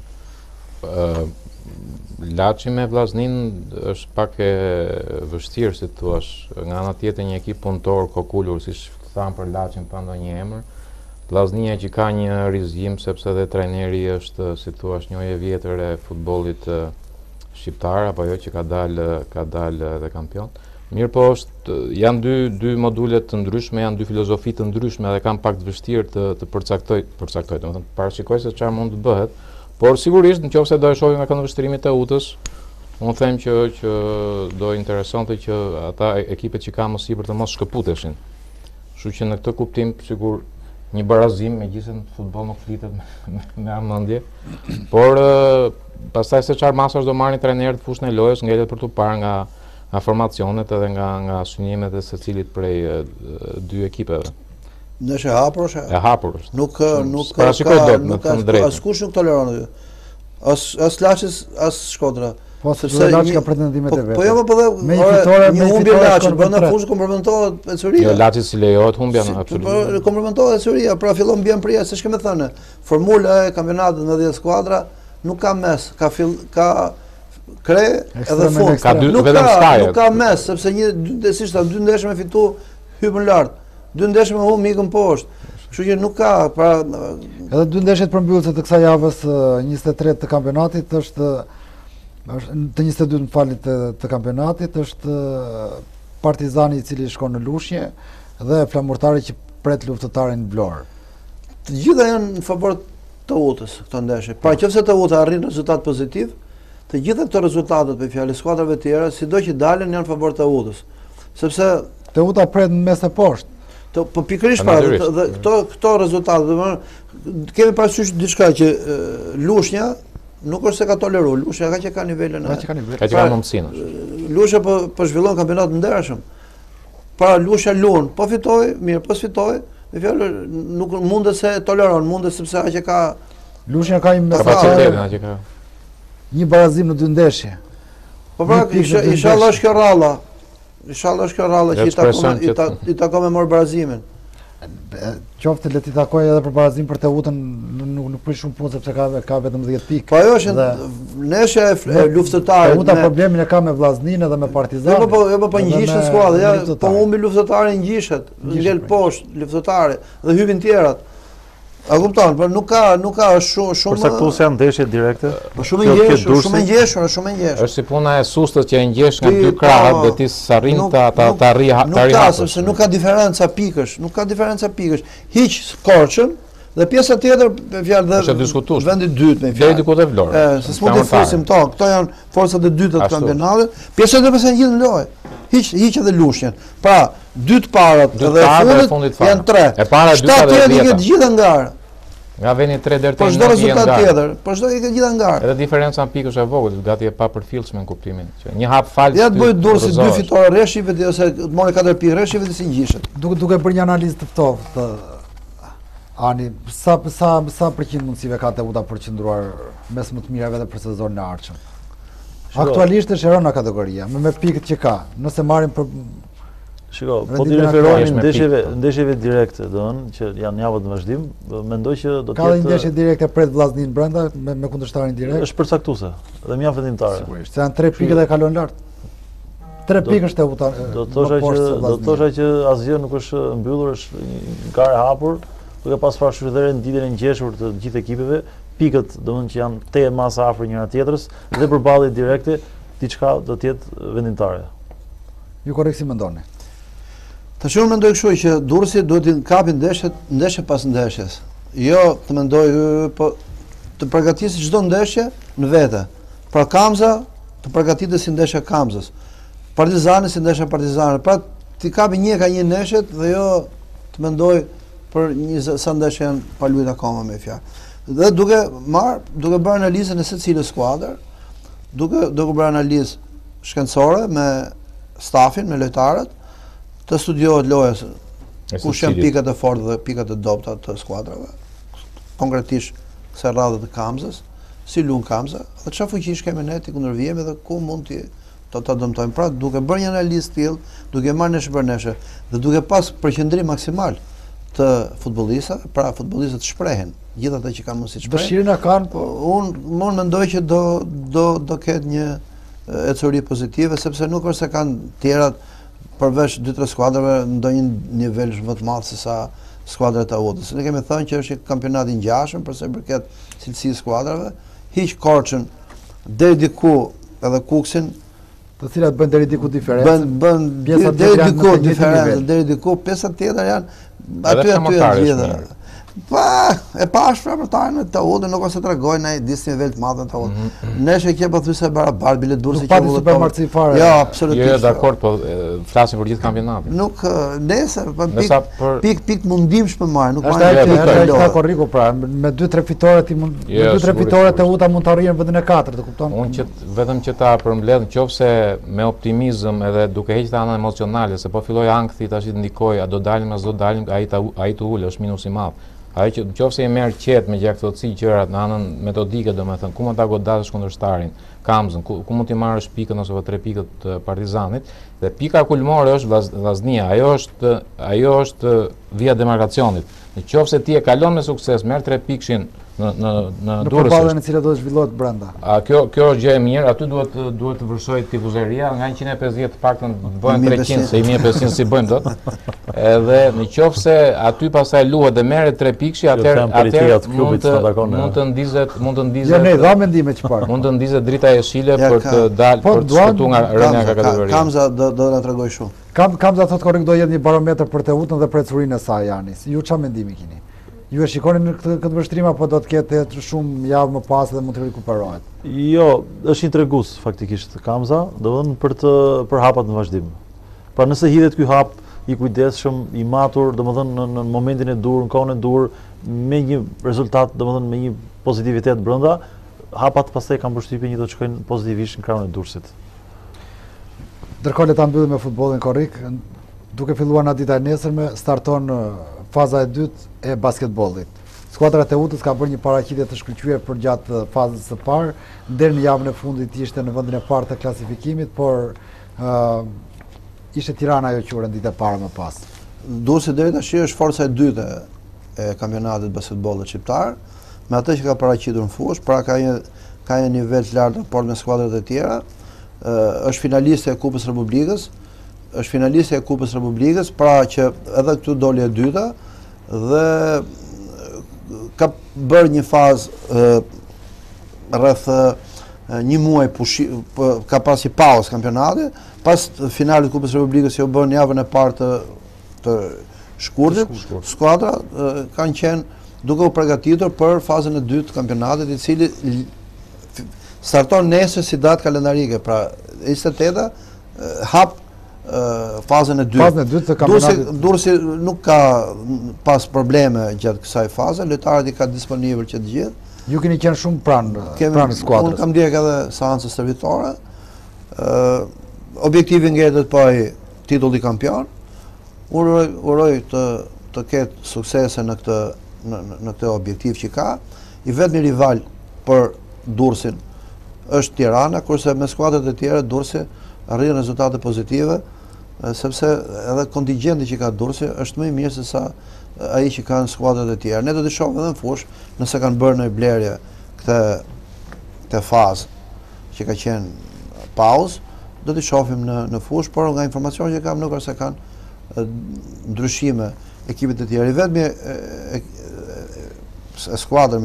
Laçi me Vllaznin është pak e vështirë, si thua, nga ana tjetër një ekip punëtor kokulur, siç tham për Laçin pa ndonjë emër. Vllaznia që ka një rrezim sepse dhe trajneri është, si thua, një e vjetër e futbollit shqiptar, apo jo që ka dalë edhe kampion. Mirë po janë dy module të ndryshme, janë dy filozofi të ndryshme dhe kanë pak të vështirë të përcaktoj, domethënë parashikoj se çfarë mund të bëhet, por sigurisht nëse do e shohim nga këndvështrimi i Teutës, unë them që do interesonte që ata ekipet që kanë mos sipër të mos shkëputeshin. Kështu që në këtë kuptim sigur një barazim, megjithëse në futboll nuk flitet me amendje, por pastaj se çfarë masash do marrin trajnerët fushën e lojës, ngelet për tu parë nga formacionet edhe nga synimet e secilit prej dy ekipeve. Nëse e hapur është. E hapur është. Nuk parashikoj dot në të drejtë. Askush nuk toleron atë. As Laçis, as Shkodra. Po sepse Laçi ka pretendimet e vet. Po jo, po me një humbje Laçi, po në fushë kompromentohet Ecuria. Jo, Laçi si lejohet humbja absolutisht. Po kompromentohet Ecuria, pra fillon mbien prija, se ç'kemë thënë. Formula e kampionatit në 10 skuadra nuk ka mes, ka kre edhe fund. Nuk ka mes, sepse dy ndeshje me fitu hypën lart. 2 ndeshje me humb ikën poshtë. Kështu që nuk ka, pra edhe 2 ndeshjet përmbyllëse të kësaj javës 23 të kampionatit është të 22 në falit të kampionatit është Partizani i cili shkon në Lushnjë dhe Flamurtari që pret luftëtarin Vlorë. Të gjitha janë në favor të Teutës këto ndeshje. Pra nëse Teuta arrin rezultat pozitiv, të gjitha këto rezultatet për fjalë skuadrave të tjera, sido që dalin janë në favor të Teutës. Sepse Teuta pret në mes e poshtë. Po pikërisht dhe këto rezultate, domethënë kemi parasysh diçka që Lushnja nuk është se ka toleruar, Lushnja ka nivelin e. Ka që ka mundësinë. Lushnja po zhvillon kampionat të ndershëm. Pra Lushnja luan, po fitoi, mirë, po sfitoi, me fjalë nuk mundet se toleron, mundet sepse aq e ka Lushnja ka një barazim në 2 ndeshje. Po pra inshallah është kjo rralla. Inshallah është kjo rralla që i takon me mor barazimin. Qoftë le t'i takoj edhe për barazim për Teutën, nuk prish shumë punë sepse ka vetëm 10 pikë. Po ajo është ndeshja e luftëtarit. Teuta problemin e ka me Vllaznin edhe me Partizanin. Po ngjishet skuadra, po humbi luftëtarin ngjihet, ngel poshtë luftëtari dhe hypin tjerat. A kupton, por nuk ka shumë. Por sa këtu janë ndeshje direkte. Po shumë ngjeshur. Është si puna e sustës që e ngjesh nga 2 krahët dhe ti s'arrin ta arri. Nuk ka, sepse nuk ka diferenca pikësh, Hiq Korçën dhe pjesa tjetër fjalë dhe vendi i dytë me fjalë. Deri diku te Vlora. Se s'mund të flasim këto janë forcat e dyta të kampionatit. Pjesa e dytë pastaj gjithë në lojë. Hiq edhe Lushnjën. Pra, 2 të parat dhe fundit janë 3. 7 tjerë të gjitha ngarë. Nga veni 3 deri te 9 janë ngarë. Po çdo rezultat tjetër, po çdo i ka gjithë ngarë. Edhe diferenca në pikësh e vogël, gati e papërfillshme në kuptimin që një hap fals. Ja të bëj Durrësi 2 fitore Reshive ose të mori 4 pikë Reshive dhe si ngjishet. Duke bërë një analizë të ftohtë, Ani, sa përqind mundësive ka Teuta për qëndruar mes më të mirave dhe për sezonin e ardhshëm? Aktualisht është e rëna kategoria, me pikët që ka. Nëse marrim për Shiko, po ti referohemi ndeshjeve direkte, që janë javët në vazhdim, mendoj që do të jetë... Ka dhe ndeshje direkte pret Vllaznin brenda me kundërshtarin direkt? Është përcaktuese, dhe mjaft vendimtare. Sigurisht, se janë 3 pikë dhe kalon lart. 3 pikë është Teuta. Do të thosha që asgjë nuk është mbyllur, është një garë hapur, duke pas parasysh ditën e ngjeshur të gjithë ekipeve, pikët domethënë që janë te masa afër njëra tjetrës dhe përballje direkte, diçka do të jetë vendimtare. Ju korrekt si mendoni? Tash unë mendoj kështu që Durrësi duhet të kapi ndeshje pas ndeshjes. Jo të mendoj po të përgatisë çdo ndeshje në vete. Pra Kamza të përgatitet si ndeshja Kamzës. Partizani si ndeshja Partizani. Pra ti kapi një ndeshjet dhe jo të mendoj për sa ndeshje janë pa luajtur akoma me fjalë. Dhe duke bërë analizën e secilës skuadër, duke bërë analizë shkencore me stafin, me lojtarët, të studiohet loja kush janë pikat e fortë dhe pikat e dobta të skuadrave. Konkretisht kësaj radhe të Kamzës, si luan Kamza, dhe çfarë fuqish kemi ne ti kundër vijemi dhe ku mund të ta dëmtojmë. Pra duke bërë një analizë tillë, duke marrë nesh për nesh dhe duke pas përqendrim maksimal të futbollistëve, pra futbollistët shprehen, gjithë ata që kanë mundësi të shprehen. Dëshirën e kanë, po unë mendoj që do ketë një ecuri pozitive, sepse nuk është se kanë tjerat përveç 2-3 skuadrave ndonjë nivel më të madh se sa skuadrat e Audës. Ne kemi thënë që është një kampionat i ngjashëm për sa i përket cilësisë skuadrave, hiq Korçën deri diku edhe Kuksin, të cilat bën deri diku diferencë. Bën deri diku pjesat tjetër janë aty janë gjithë. E pashpra për tajnë të Audën nuk ose të regoj në disë nivel të madhe të Audën. Neshe kje për thysë e barabar, bilet Durrësi që vullet të marci fare. Ja, absolutisht. Jo, dakord, po flasim për gjithë kampionatin. Nuk, nese, pik mundim shpë marë. Është e ta korriku pra, me 2-3 fitore Teuta mund të arrijnë vendin e 4, të kupton? Unë vetëm që ta përmbledh nëse me optimizëm edhe duke heqë të anën emocionale, se po filloj ankthi tash të ndikoj, a do dalim, as do dalim, ai të ulë, është minus i madh. Ajo që nëse e merr qetë me gjaktësi gjërat në anën metodike, domethënë ku mund ta godasësh kundërshtarin, Kamzën, ku mund t'i marrësh pikën ose 3 pikët të Partizanit, dhe pika kulmore është Vllaznia, ajo është vija demarkacionit. Nëse ti e kalon me sukses, merr 3 pikëshin në Durrës. Në përballjen e cila do të zhvillohet brenda. Kjo është gjë e mirë, aty duhet të vërshoj tifozeria, nga 150 paktën bëhen 300, se 1500 si bëjmë dot. Edhe nëse aty pastaj luhet dhe merret 3 pikëshi, atëherë mund të ndizet. Jo, ne dha mendime çfarë. Mund të ndizet drita e jeshile për të dalë për të shkuar nga rënja nga kategoria. Kamza do na tregoj shumë. Kamza thotë korrekt do jetë një barometër për Teutën dhe për ecurinë e saj, Janis. Ju çfarë mendimi keni? Ju e shikoni në këtë vështrim apo do të ketë shumë javë më pas dhe mund të rikuperohet? Jo, është një tregues faktikisht Kamza, domethënë për hapat në vazhdim. Pra nëse hidhet ky hap i kujdesshëm, i matur, domethënë në momentin e dur, në kohën e dur, me një rezultat, domethënë me një pozitivitet brenda, hapat pastaj kanë përshtypjen që do të shkojnë pozitivisht në krahun e Durrësit. Ndërkohë le ta mbyllim me futbollin korrik, duke filluar në ditën e nesërme, starton faza e dytë e basketbollit. Skuadra e Teutës ka bërë një paraqitje të shkëlqyer për gjatë fazës së parë, deri në javën e fundit ishte në vendin e parë të klasifikimit, por ishte Tirana ajo që u rendite para më pas. Durrësi deri tash është forca e dytë e kampionatit basketbollit shqiptar, me atë që ka paraqitur në fushë, pra ka një nivel të lartë raport me skuadrat e tjera. Është finaliste e Kupës Republikës, pra që edhe këtu doli e dyta dhe ka bërë një fazë rreth një muaj ka pasi pauzë kampionati, pas finalit Kupës Republikës që u bën javën e parë të shkurtit, skuadra kanë qenë duke u përgatitur për fazën e dytë të kampionatit, i cili starton nesër si datë kalendarike, pra 28 hap fazën e dytë. Durrësi nuk ka pas probleme gjatë kësaj faze, lojtarët i ka disponibël që të gjithë. Ju keni qenë shumë pranë skuadrës. Unë kam ndjek edhe seancën stërvitore. Objektivi ngjetet po ai titulli kampion. Uroj të ketë suksese në këtë objektiv që ka. I vetmi rival për Durrësin është Tirana, kurse me skuadrat e tjera Durrësi arrin rezultate pozitive, sepse edhe kontingjenti që ka Durrësi është më i mirë se sa ai që kanë skuadrat e tjera. Ne do të shohim edhe në fushë nëse kanë bërë në blerje këtë fazë që ka qenë pauzë, do të shohim në fushë, por nga informacionet që kam nuk është se kanë ndryshime ekipet e tjera. I vetmi skuadër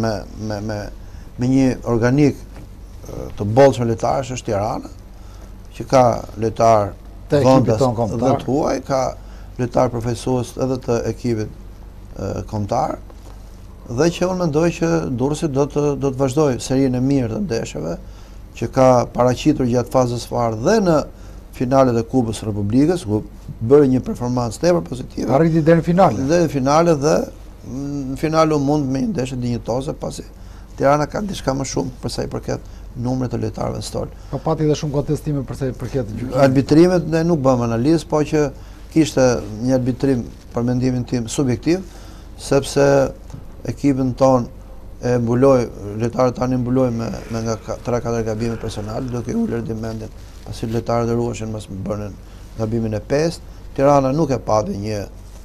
me një organik të bollshëm lojtarësh është Tirana, që ka lojtar vendas dhe të huaj, ka lojtar përfaqësues edhe të ekipit kombëtar, dhe që unë mendoj që Durrësi do të vazhdojë serinë e mirë të ndeshjeve që ka paraqitur gjatë fazës parë dhe në finalet e Kupës së Republikës, ku bëri një performancë tepër pozitive. Arriti deri në finale. Dhe në finale dhe në finale u mund me një ndeshje dinjitoze, pasi Tirana ka diçka më shumë për sa i përket numrit të lojtarëve në stol. Ka pati edhe shumë kontestime për sa i përket gjykimit. Arbitrimet ne nuk bëmë analizë, po që kishte një arbitrim për mendimin tim subjektiv, sepse ekipin ton e mbuloi, lojtarët tani mbuloi me nga 3-4 gabime personale, duke ulur dimendin, pasi lojtarët e ruheshin mos bënin gabimin e 5. Tirana nuk e pati një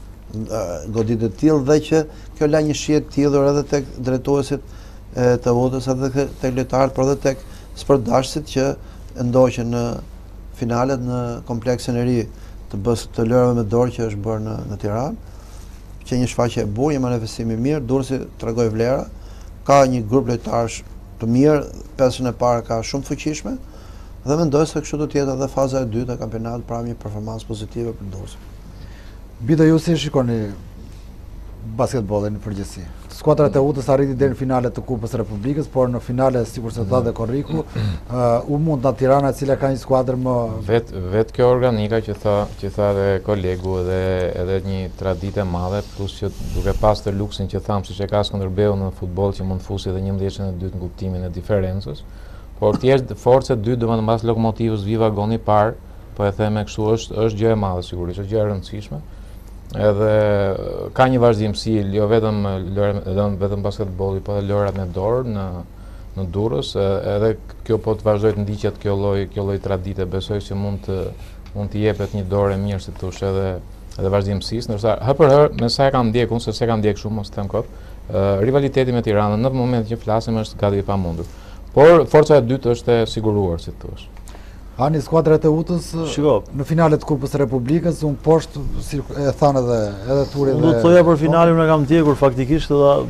goditje të tillë dhe që kjo la një shihet tillur edhe tek drejtuesit të votës, edhe tek lojtarët, por edhe tek sportdashësit që ndoqën në finalet në kompleksin e ri të lërave me dorë që është bërë në Tiranë, që një shfaqje e bukur, një manifestim i mirë. Durrësi tregoi vlera, ka një grup lojtarësh të mirë, pesën e parë ka shumë të fuqishme, dhe mendoj se kështu do të jetë edhe faza e dytë e kampionatit, pra një performancë pozitive për Durrësin. Bida, ju si shikoni basketbollin në përgjithësi? Skuadrat e Utës arriti deri në finale të Kupës së Republikës, por në finale, sikur se tha dhe Korriku, u mund nga Tirana, e cila ka një skuadër më vet kjo organika që tha dhe kolegu, dhe edhe një traditë e madhe, plus që duke pas të luksin që tham, siç e ka Skënderbeu në futboll, që mund fusi edhe një ndeshje e dytë në kuptimin e diferencës, por thjesht forca e dytë, domethënë mbas Lokomotivës vi vagoni i parë, po e them kështu, është gjë e madhe sigurisht, është gjë e rëndësishme. Edhe ka një vazhdimsi, jo vetëm basketbolli, po edhe lojrat me dorë në Durrës, edhe kjo po të vazhdoj të ndiqet kjo lloj tradite, besoj që mund të jepet një dorë e mirë, si thosh, edhe vazhdimësisë, ndërsa hë për hë, me sa e kam ndjekur, se se kam ndjek shumë, mos them kot, rivaliteti me Tiranën në momentin që flasim është gati i pamundur. Por forca e dytë është e siguruar, si thosh. Ani, skuadrat e Utës në finalet të Kupës së Republikës, unë poshtë, si e thanë edhe Turi dhe... Unë do të thoja për finalin e kam ndjekur faktikisht,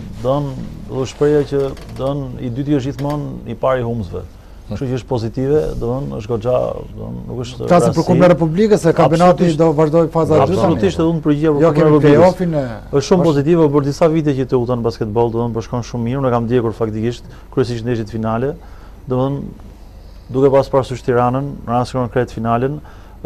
dhe shpreja që i dyti është gjithmonë i pari humësve. Kështu që është pozitive, është goxha, nuk është rasti. Tasë për Kupën e Republikës, e kampionati do vazhdoj faza e dytë. Absolutisht edhe unë përgjigja për Kupën e Republikës. Është shumë pozitive, për disa vite që të Uta në basketbol, po shkon shumë mirë, unë kam ndjekur faktikisht, kryesisht ndeshjet finale, duke pas parasysh Tiranën, në rastin konkret finalen,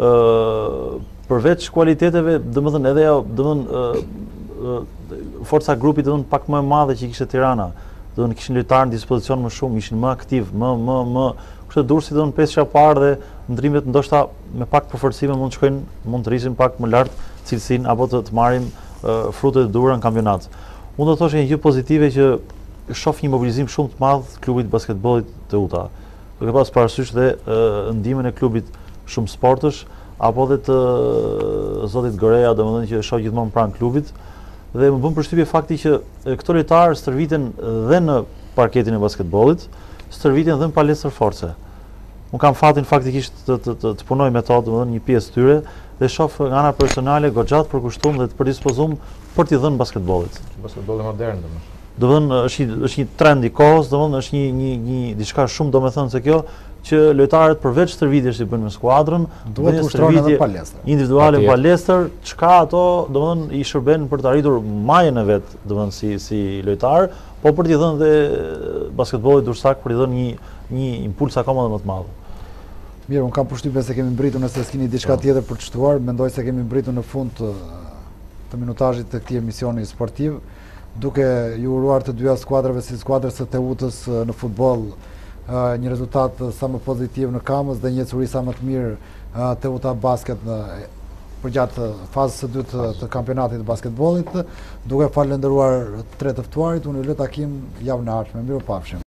përveç kualiteteve, domethënë edhe forca e grupit pak më e madhe që kishte Tirana, kishin lojtarë në dispozicion më shumë, ishin më aktiv, kështu Durrësi 5 parë dhe ndrimet ndoshta me pak përforcime mund të rrisin pak më lart cilësinë apo të marrim frutet e duhura në kampionat. Unë do të thosh një gjë pozitive që shoh një mobilizim shumë të madh të klubit basketbollit të Uta. Duke pas parasysh dhe ndihmën e klubit Shumë Sportësh, apo dhe të zotit Goreja, domethënë që shoh gjithmonë pranë klubit, dhe më bën përshtypje fakti që këto lojtarë stërviten dhe në parketin e basketbollit, stërviten dhe në palestër force. Unë kam fatin faktikisht të punoj me to, domethënë një pjesë tyre, dhe shoh nga ana personale goxha të përkushtuar dhe të predispozuar për t'i dhënë basketbollit. Basketbolli modern, domethënë. Domethënë është një trend i kohës, domethënë është një diçka shumë domethënë se kjo që lojtarët përveç stërvitjes që bëjnë me skuadrën, duhet të ushtrojnë edhe palestër. Individuale në palestër, çka ato domethënë i shërben për të arritur majën e vet, domethënë si lojtar, po për t'i dhënë dhe basketbollit dursak, për t'i dhënë një impuls akoma më të madh. Mirë, unë kam përshtypjen se kemi mbritur nëse s'keni diçka tjetër për të shtuar, mendoj se kemi mbritur në fund të minutazhit të këtij emisioni sportiv, duke ju uruar të dyja skuadrave si skuadrës së Teutës në futboll një rezultat sa më pozitiv në Kamës dhe një ecuri sa më të mirë Teuta Basket përgjatë fazës së dytë të kampionatit të basketbollit, duke falendëruar tre të ftuarit, unë ju lë takim javën e ardhshme. Mirupafshim.